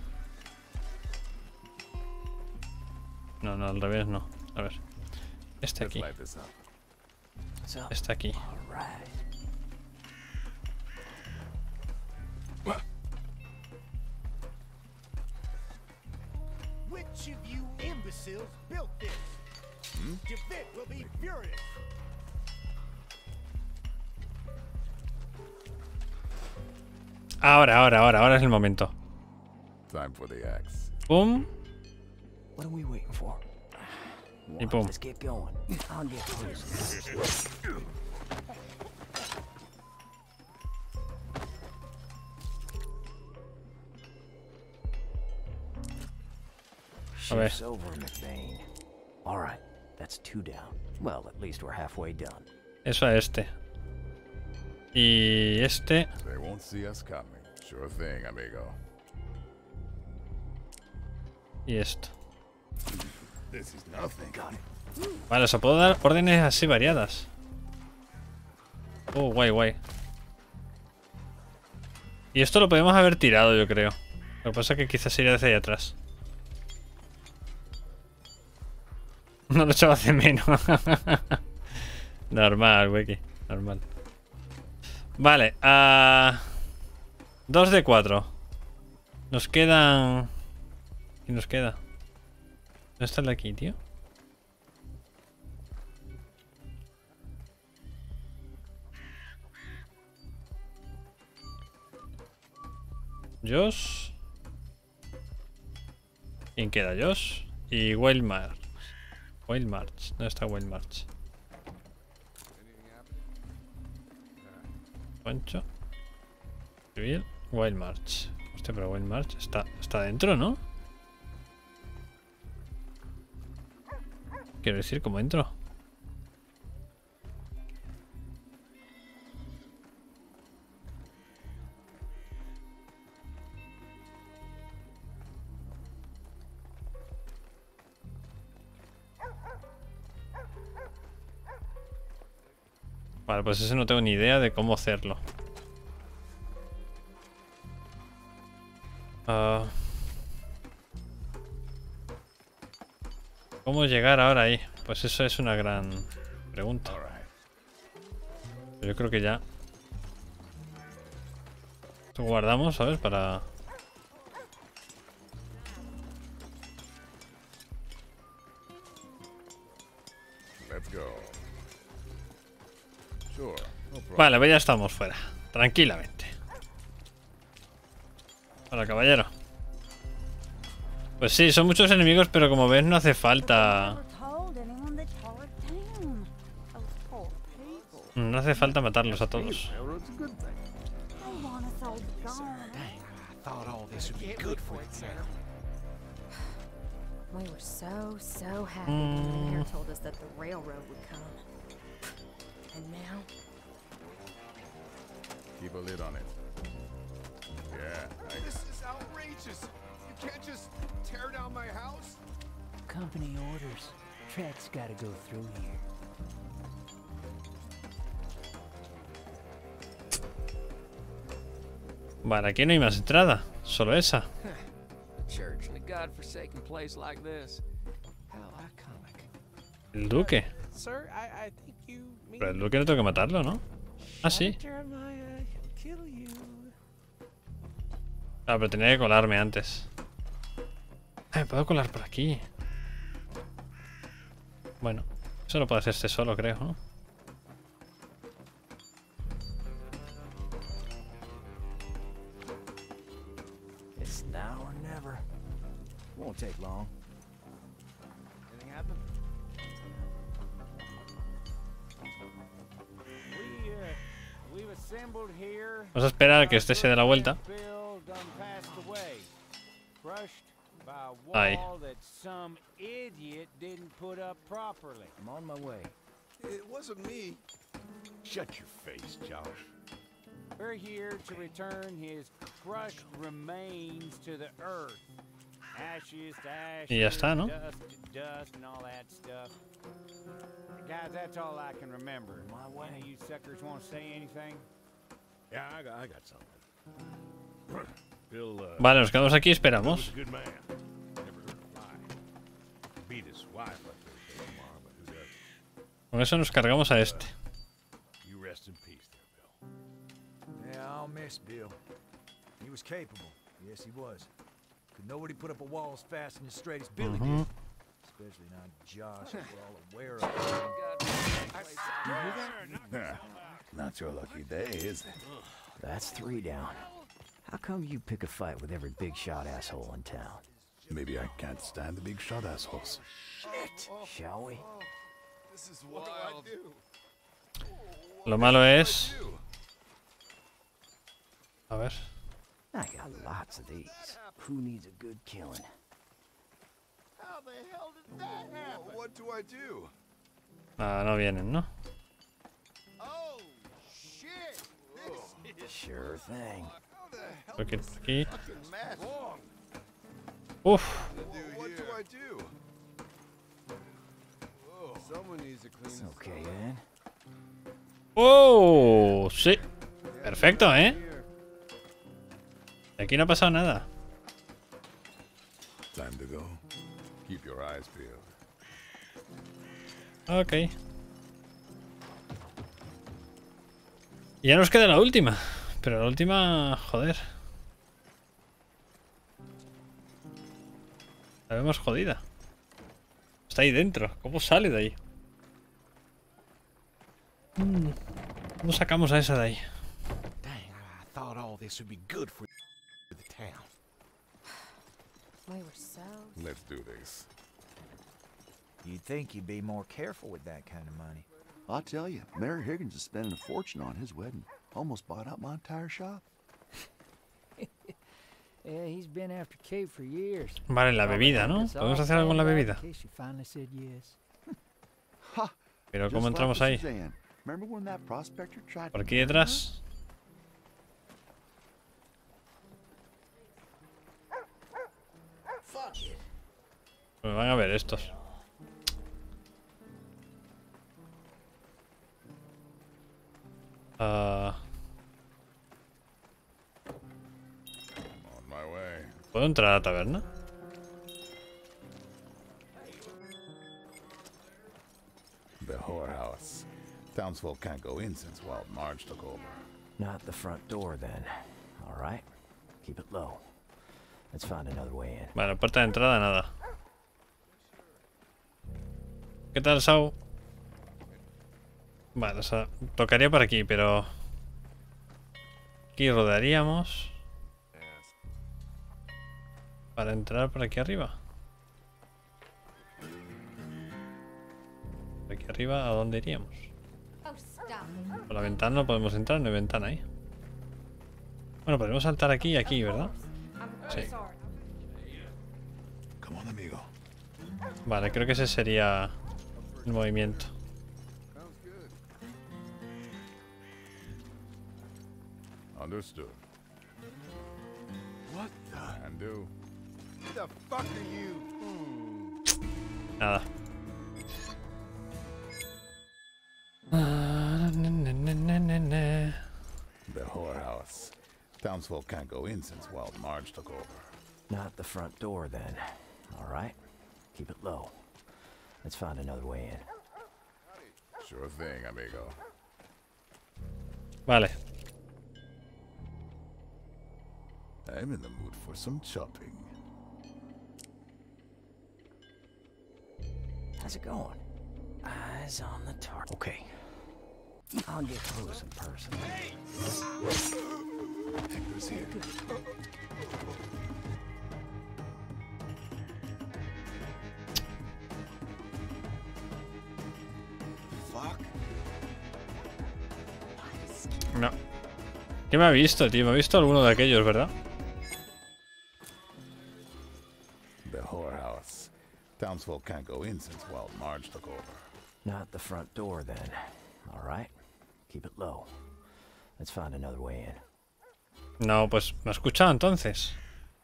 No, no, al revés no. A ver. Este aquí. Este aquí. Which of you imbeciles built this? Hmm? Javit will be furious. Ahora, ahora, ahora, ahora es el momento. Time for the axe. Pum. What are we waiting for? Y pum. Let's get going. I'll get close. A ver. Shift's over, McBain. All right, that's two down. Well, at least we're halfway done. Eso a este. Y este. They won't see us coming. Sure thing, amigo. Y esto. This is nothing. Got it. Vale, o sea, puedo dar órdenes así variadas. Oh, guay, guay. Y esto lo podemos haber tirado, yo creo. Lo que pasa es que quizás iría desde ahí atrás. No lo echaba hace menos. Normal, wiki. Normal. Vale, a... dos de cuatro. Nos quedan... ¿Qué nos queda? ¿Dónde está el de aquí, tío? Josh. ¿Quién queda? Josh. Y Wild March. Wild March. ¿Dónde está Wild March? Pancho. Civil. Wild March. Hostia, pero Wild March está, está dentro, ¿no? Quiero decir, ¿cómo entro? Vale, pues ese no tengo ni idea de cómo hacerlo. Uh, ¿Cómo llegar ahora ahí? Pues eso es una gran pregunta. Yo creo que ya. Esto guardamos, ¿sabes? Para... Let's go. Sure, no problem. Vale, pues ya estamos fuera. Tranquilamente. Hola, caballero. Pues sí, son muchos enemigos, pero como ves no hace falta... Never told anyone the No hace falta matarlos a todos. They want us all gone. Thought all this would be good for the town. We were so, so happy when the mayor told us that the railroad would come. And now, Keep a lid on it. Yeah, I This is outrageous. You can't just tear down my house. Company orders. Track's gotta go through here. Vale, aquí no hay más entrada. Solo esa. Church in a godforsaken place like this. How iconic. El duque. Sir, I, I think you mean Pero el duque no tengo que matarlo, ¿no? Ah, sí. Jeremiah, he'll kill you. Ah, pero tenía que colarme antes. Ah, me puedo colar por aquí. Bueno, eso lo puede hacer este solo, creo, ¿no? It's now or never. Won't take long. Anything happen? We, uh, we've assembled here. Vamos a esperar a que este se dé la vuelta. Bill done passed away, crushed by a Ahí. wall that some idiot didn't put up properly. I'm on my way. It wasn't me. Shut your face, Josh. We're here to return his crushed remains to the earth. Ashes to ashes, Y ya está, ¿no? dust to dust, and all that stuff. Guys, that's all I can remember. My way. Any of you suckers want to say anything? Yeah, I got, I got something. Bill, uh, Vale, nos quedamos aquí y esperamos. was a good man. Never hurt a fly. Beat his wife up there tomorrow, but who does? Con eso nos cargamos a este. You rest in peace there, Bill. Yeah, I'll miss Bill. He was capable. Yes, he was. Could nobody put up a wall as fast and as straight as Billy did? Especially not Josh, as we're all aware of. Yeah, not your lucky day, is it? That's three down. How come you pick a fight with every big shot asshole in town? Maybe I can't stand the big shot assholes. Shall we? This is wild. What do I do? Lo malo es... A ver. I got lots of these. Who needs a good killing? How the hell did that happen? What do I do? Ah, no vienen, ¿no? Oh, shit! This is Sure thing. how the hell Creo que aquí... fucking mess wrong. Uf. What do I do? Someone needs to clean It's okay, then. ¡Oh! Sí. Perfecto, ¿eh? Aquí no ha pasado nada. Time to go. Keep your eyes peeled. Ok. Y ya nos queda la última. Pero la última... Joder. La vemos jodida. Está ahí dentro. ¿Cómo sale de ahí? Mm. ¿Cómo sacamos a esa de ahí? Dang, I thought all this would be good for the town. we were so. Let's do this. You'd think you'd be more careful with that kind of money. I'll tell you, Mayor Higgins is spending a fortune on his wedding. Almost bought out my entire shop. Yeah, he's been after Kate for years. Vale, la bebida, ¿no? ¿Podemos hacer algo con la bebida? Ha! Pero Just ¿cómo like entramos with ahí? Suzanne. Remember when that prospector tried ¿Por to aquí murder her? detrás? Me van a ver estos. Ah, On my way. ¿puedo entrar a la taberna? The whorehouse. Townsfolk can't go in since Wild Marge took over. Not the front door, then. All right. Keep it low. Let's find another way in. Vale, puerta de entrada, nada. ¿Qué tal, Sau? Vale, o sea, tocaría por aquí, pero... Aquí rodearíamos... Para entrar por aquí arriba. Por aquí arriba, ¿a dónde iríamos? Oh, stop it. Por la ventana no podemos entrar, no hay ventana ahí. Bueno, podemos saltar aquí y aquí, ¿verdad? Sí. Come on, amigo. Vale, creo que ese sería el movimiento. Understood. What the? Can do. Who the fuck are you? Nada. The whorehouse. Townsfolk can't go in since Wild Marge took over. Not the front door, then. All right. Keep it low. Let's find another way in. Sure thing, amigo. Vale. I'm in the mood for some chopping. How's it going? Eyes on the target. Okay. I'll get close in person. Hector's here. Fuck. No. ¿Qué me ha visto, tío? Me ha visto alguno de aquellos, ¿verdad? The whorehouse. Townsfolk can't go in since Wild Marge took over. Not the front door, then. All right. Keep it low. Let's find another way in. No, pues me ha escuchado entonces.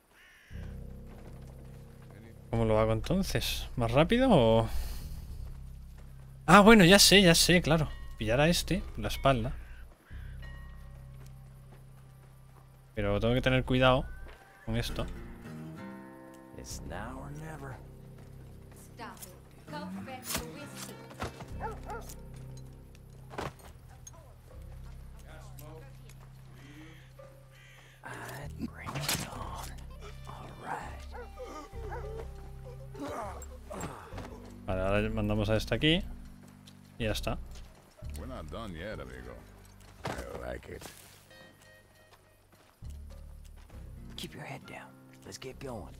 ¿Cómo lo hago entonces? ¿Más rápido o...? Ah, bueno, ya sé, ya sé, claro. Pillar a este por la espalda. Pero tengo que tener cuidado con esto. It's now or never. Stop it. Go back to whiskey. I'd bring it on. All right. Vale, ahora mandamos a este aquí. Y ya está. We're not done yet, amigo. I like it. Keep your head down. Let's get going.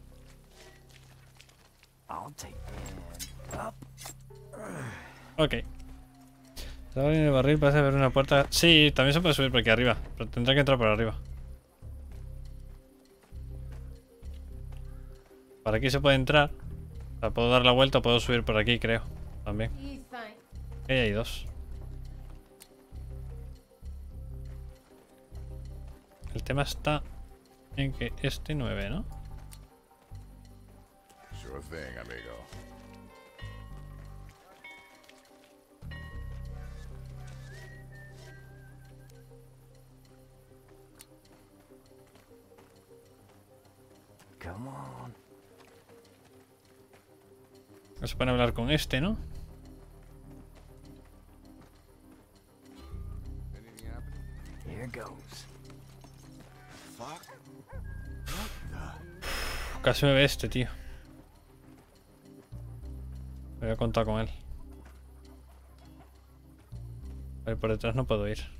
I'll take and up. Ok. Estaba en el barril, parece haber una puerta. Sí, también se puede subir por aquí arriba. Pero tendrá que entrar por arriba. Por aquí se puede entrar. O sea, puedo dar la vuelta o puedo subir por aquí, creo. También. Ahí hay dos. El tema está en que este nueve, ¿no? Sure thing, amigo. Come on. No se puede hablar con este, ¿no? Here goes. Fuck. What the? Casi me ve este, tío. Voy a contar con él. A ver, por detrás no puedo ir.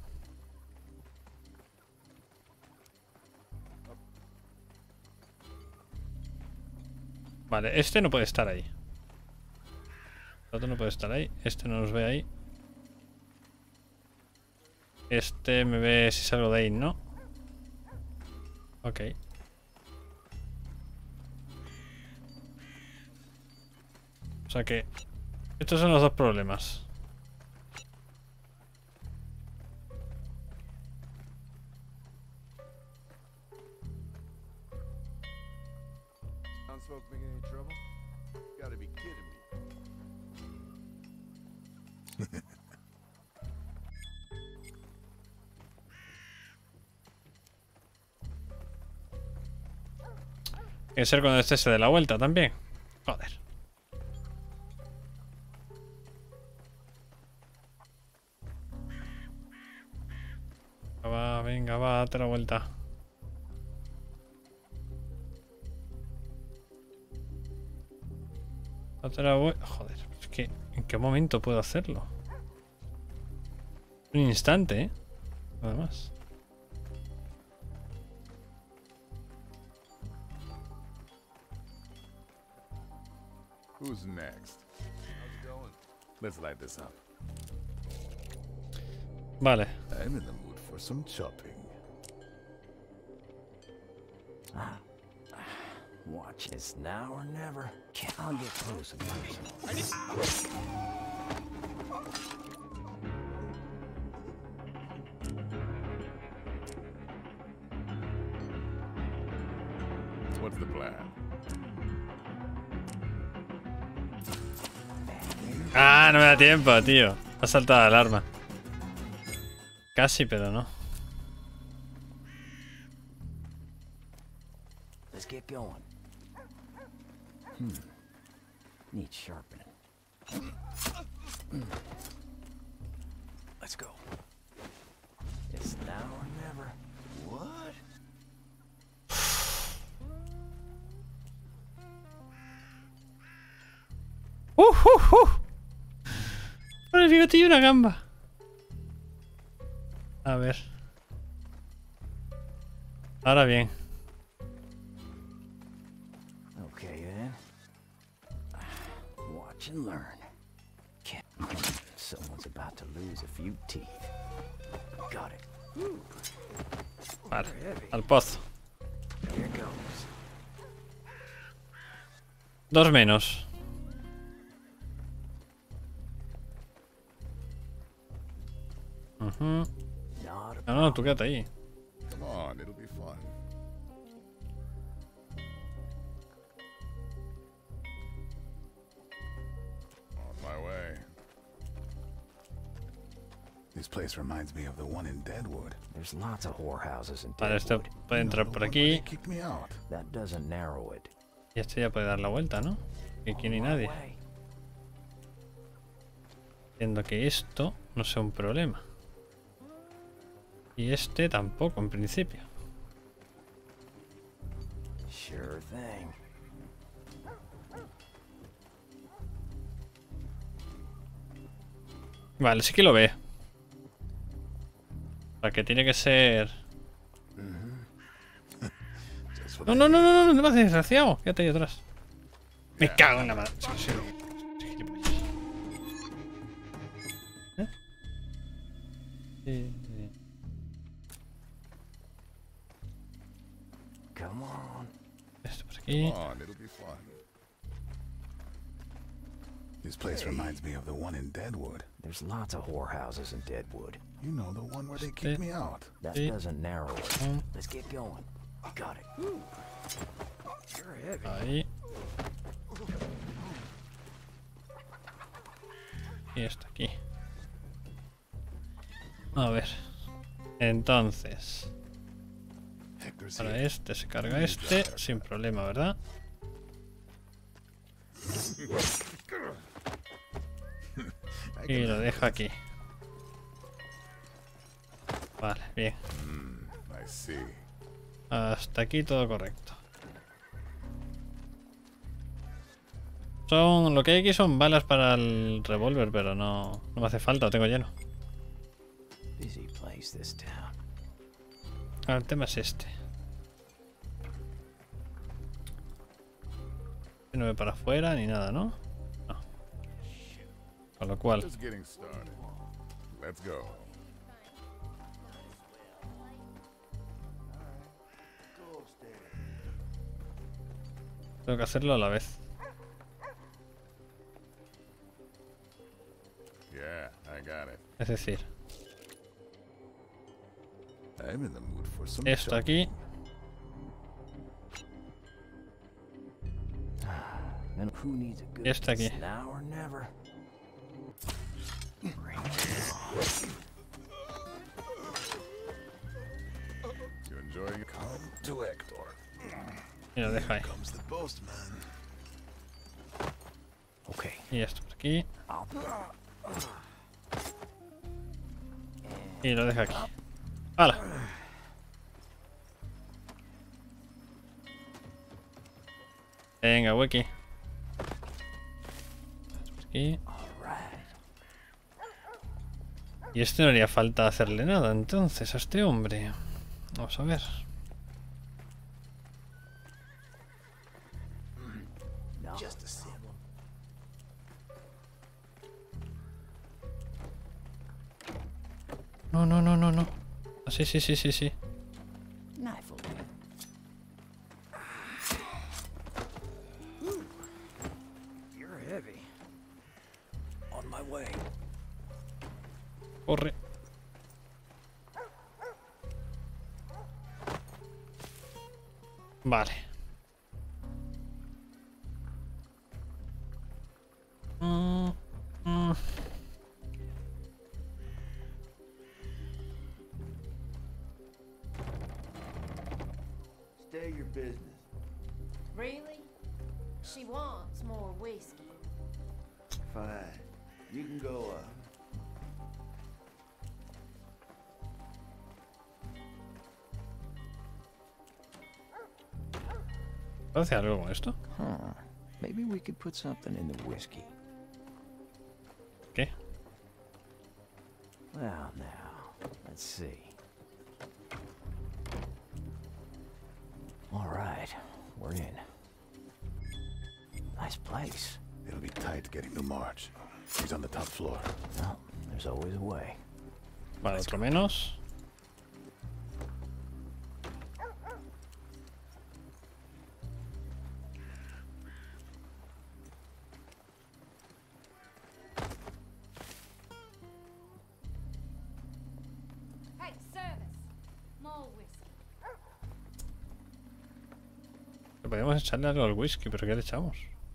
Vale, este no puede estar ahí. El otro no puede estar ahí. Este no nos ve ahí. Este me ve si salgo de ahí, ¿no? Ok. O sea que... estos son los dos problemas. Townsfolk making any trouble? Gotta be kidding me. Tiene que ser cuando este se dé la vuelta también. Joder. Va, venga, va, date la vuelta. Date la vuelta. Joder, es que ¿en qué momento puedo hacerlo? Un instante, ¿eh? Nada más. Who's next? How's it going? Let's light this up. Vale. I'm in the mood for some chopping. Ah. Watch this now or never. I'll get close and personal. What's the plan? Ah, no me da tiempo, tío. Ha saltado la alarma. Casi, pero no. Let's get going. Hmm. Needs sharpening. Let's go. It's now or never. What? ¡Uh, uh, uh! Con el bigotillo y una gamba. A ver. Ahora bien. Okay then. Watch and learn. Can't. Someone's about to lose a few teeth. Got it. Ooh. Vale, al pozo. Here goes. Dos menos. Uh-huh. No, no, tú quédate ahí. Come on, it'll be fun. On my way. This place reminds me of the one in Deadwood. There's lots of whorehouses in Vale, este Deadwood. puede entrar por aquí. Kick me out. That doesn't narrow it. Y este ya puede dar la vuelta, ¿no? Que aquí ni nadie. Entiendo que esto no sea un problema. Y este tampoco, en principio. Sure thing. Vale, sí que lo ve. Para que tiene que ser... No, no, no, no, no, no me haces desgraciado. Quédate ahí atrás. Me cago en la madre. Sí, sí. ¿Eh? Sí, sí. Come on. Esto por aquí. Come on, it'll be fun. This place reminds me of the one in Deadwood. There's lots of whorehouses in Deadwood. You know, the one where they kicked me out. That Sí. doesn't narrow it. Mm. Let's get going. Got it. You're heavy. Ahí. Y esto aquí. A ver. Entonces. Para este se carga este sin problema, ¿verdad? Y lo dejo aquí. Vale, bien. I see. Hasta aquí todo correcto. Son, lo que hay aquí son balas para el revólver, pero no, no me hace falta, lo tengo lleno. Busy place this town. Ah, el tema es este. No me para afuera ni nada, ¿no? No. Con lo cual... Just getting started. Let's go. Tengo que hacerlo a la vez. Yeah, I got it. Es decir, I'm in the mood for some esto chopping. aquí. And who needs a good Y esto aquí. piece now or never? You enjoying it? Come to Hector. Y lo dejo ahí. Comes the postman. Okay. Y esto por aquí. I'll Y lo dejo aquí. ¡Hala! Venga, Wiki. Aquí. Y este no haría falta hacerle nada entonces a este hombre. Vamos a ver. Just a sip. no, no, no, no, no. Ah, sí, sí, sí, sí, sí. Knife will do. You're heavy. On my way. Corre. Vale. Mm, mm. Stay your business. Really? She wants more whiskey. Fine. You can go up. ¿Puedo hacer algo con esto? Huh. Maybe we could put something in the whiskey. ¿Qué? Well, now, let's see. All right, we're in. Nice place. It'll be tight getting to Marge. He's on the top floor. Well, there's always a way. Vale, otro menos. Hey, service. More whiskey. Podríamos echarle algo al whisky, pero ¿qué le echamos?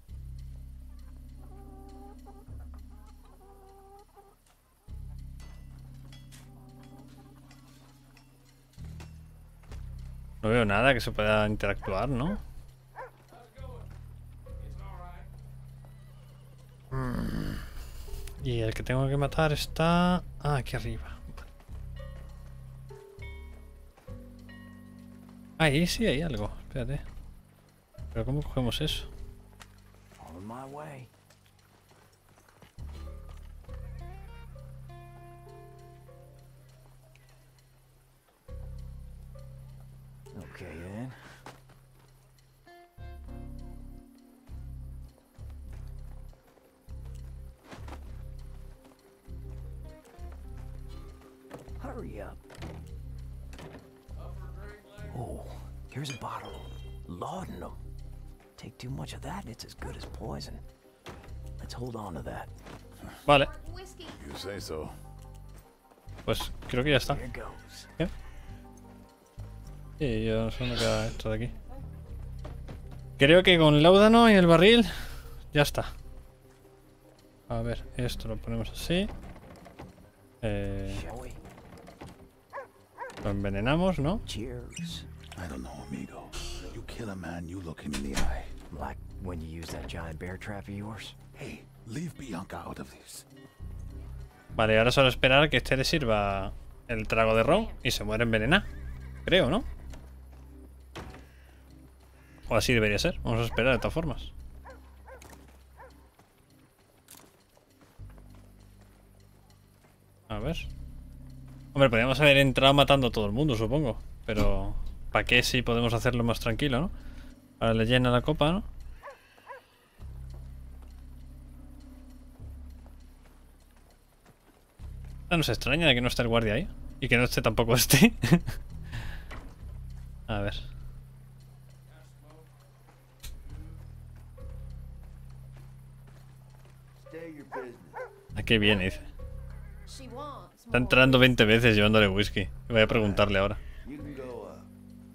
No veo nada que se pueda interactuar, ¿no? Mm. Y el que tengo que matar está... Ah, aquí arriba. Ahí sí hay algo. Espérate. ¿Pero cómo cogemos eso? On my way. Okay, then. Hurry up. Oh, here's a bottle. Laudanum. Take too much of that, it's as good as poison. Let's hold on to that. Vale. Whiskey. You say so. Pues creo que ya está. Here goes. ¿Qué? Sí, yo no sé dónde queda esto de aquí. Creo que con Láudano y el barril ya está. A ver, esto lo ponemos así. Eh, Shall we? lo envenenamos, ¿no? Cheers. I don't know, amigo. You kill a man, you look him in the eye. Like when you use that giant bear trap of yours. Hey, leave Bianca out of this. Vale, ahora solo esperar que este le sirva el trago de ron y se muere envenenado. Creo, ¿no? O así debería ser. Vamos a esperar de todas formas. A ver. Hombre, podríamos haber entrado matando a todo el mundo, supongo. Pero ¿para qué si podemos hacerlo más tranquilo, no? Ahora le llena la copa, ¿no? Ah, no se extraña de que no esté el guardia ahí. Y que no esté tampoco este. A ver. Stay your business. ¿A qué viene? Dice. She wants Está more entrando whiskey. veinte veces llevándole whisky. Voy a preguntarle ahora. You can go up.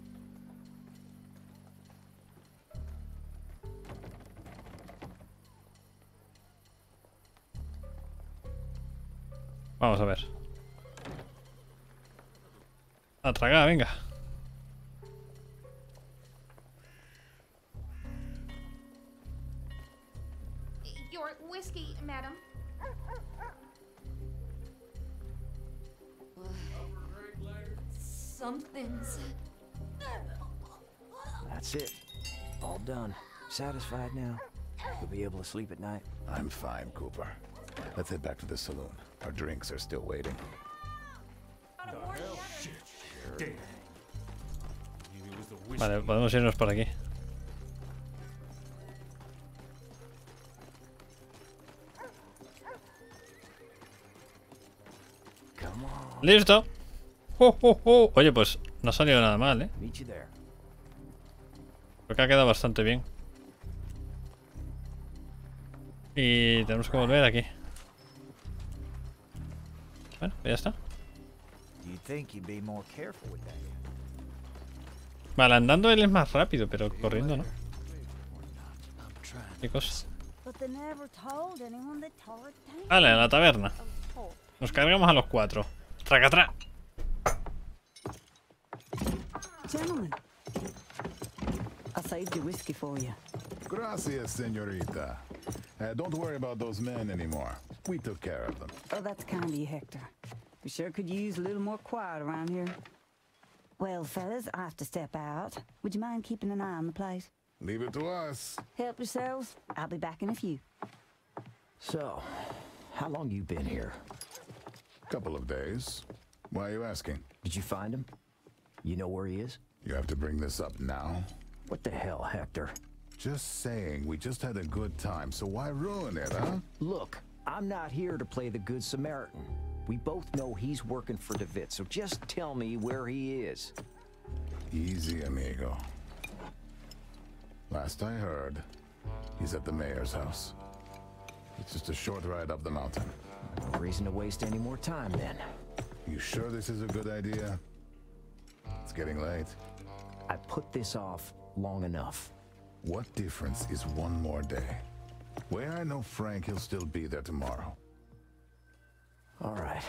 Vamos a ver. A tragar, venga. Your whiskey, madam. Something's... That's it. All done. Satisfied now? You'll be able to sleep at night? I'm fine, Cooper. Let's head back to the saloon. Our drinks are still waiting. Damn. Maybe it was the whiskey. Vale, podemos irnos por aquí. Come on. ¡Listo! Uh, uh, uh. Oye, pues no ha salido nada mal, ¿eh? Creo que ha quedado bastante bien. Y tenemos que volver aquí. Bueno, pues ya está. Vale, andando él es más rápido, pero corriendo no. ¿Qué cosa? Vale, a la taberna. Nos cargamos a los cuatro. ¡Tracatrá! Gentlemen, I saved your whiskey for you. Gracias, señorita. Uh, don't worry about those men anymore. We took care of them. Oh, that's kind of you, Hector. We sure could use a little more quiet around here. Well, fellas, I have to step out. Would you mind keeping an eye on the place? Leave it to us. Help yourselves. I'll be back in a few. So, how long you been here? Couple of days. Why are you asking? Did you find him? You know where he is? You have to bring this up now? What the hell, Hector? Just saying, we just had a good time, so why ruin it, huh? Look, I'm not here to play the Good Samaritan. We both know he's working for DeWitt, so just tell me where he is. Easy, amigo. Last I heard, he's at the mayor's house. It's just a short ride up the mountain. No reason to waste any more time, then. You sure this is a good idea? It's getting late. I put this off long enough. What difference is one more day? Where I know Frank, he'll still be there tomorrow. All right.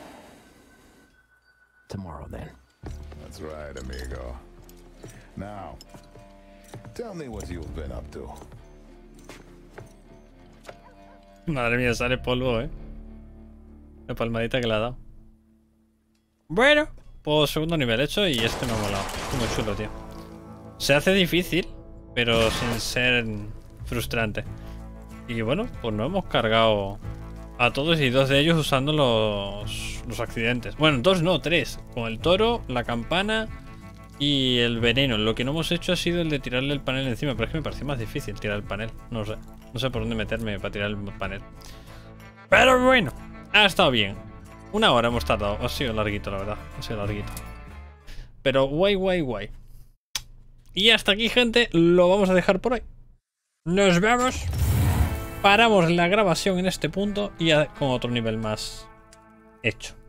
Tomorrow, then. That's right, amigo. Now, tell me what you've been up to. Madre mía, sale polvo, eh. La palmadita que le ha dado. Bueno, pues segundo nivel hecho y este me ha molado. Muy chulo, tío. Se hace difícil, pero sin ser frustrante. Y bueno, pues no hemos cargado a todos y dos de ellos usando los, los accidentes. Bueno, dos no, tres. Con el toro, la campana y el veneno. Lo que no hemos hecho ha sido el de tirarle el panel encima. Pero es que me pareció más difícil tirar el panel. No sé. No sé por dónde meterme para tirar el panel. Pero bueno, ha estado bien. Una hora hemos tardado. Ha sido larguito, la verdad. Ha sido larguito. Pero guay, guay, guay. Y hasta aquí, gente. Lo vamos a dejar por hoy. Nos vemos. Paramos la grabación en este punto y ya con otro nivel más hecho.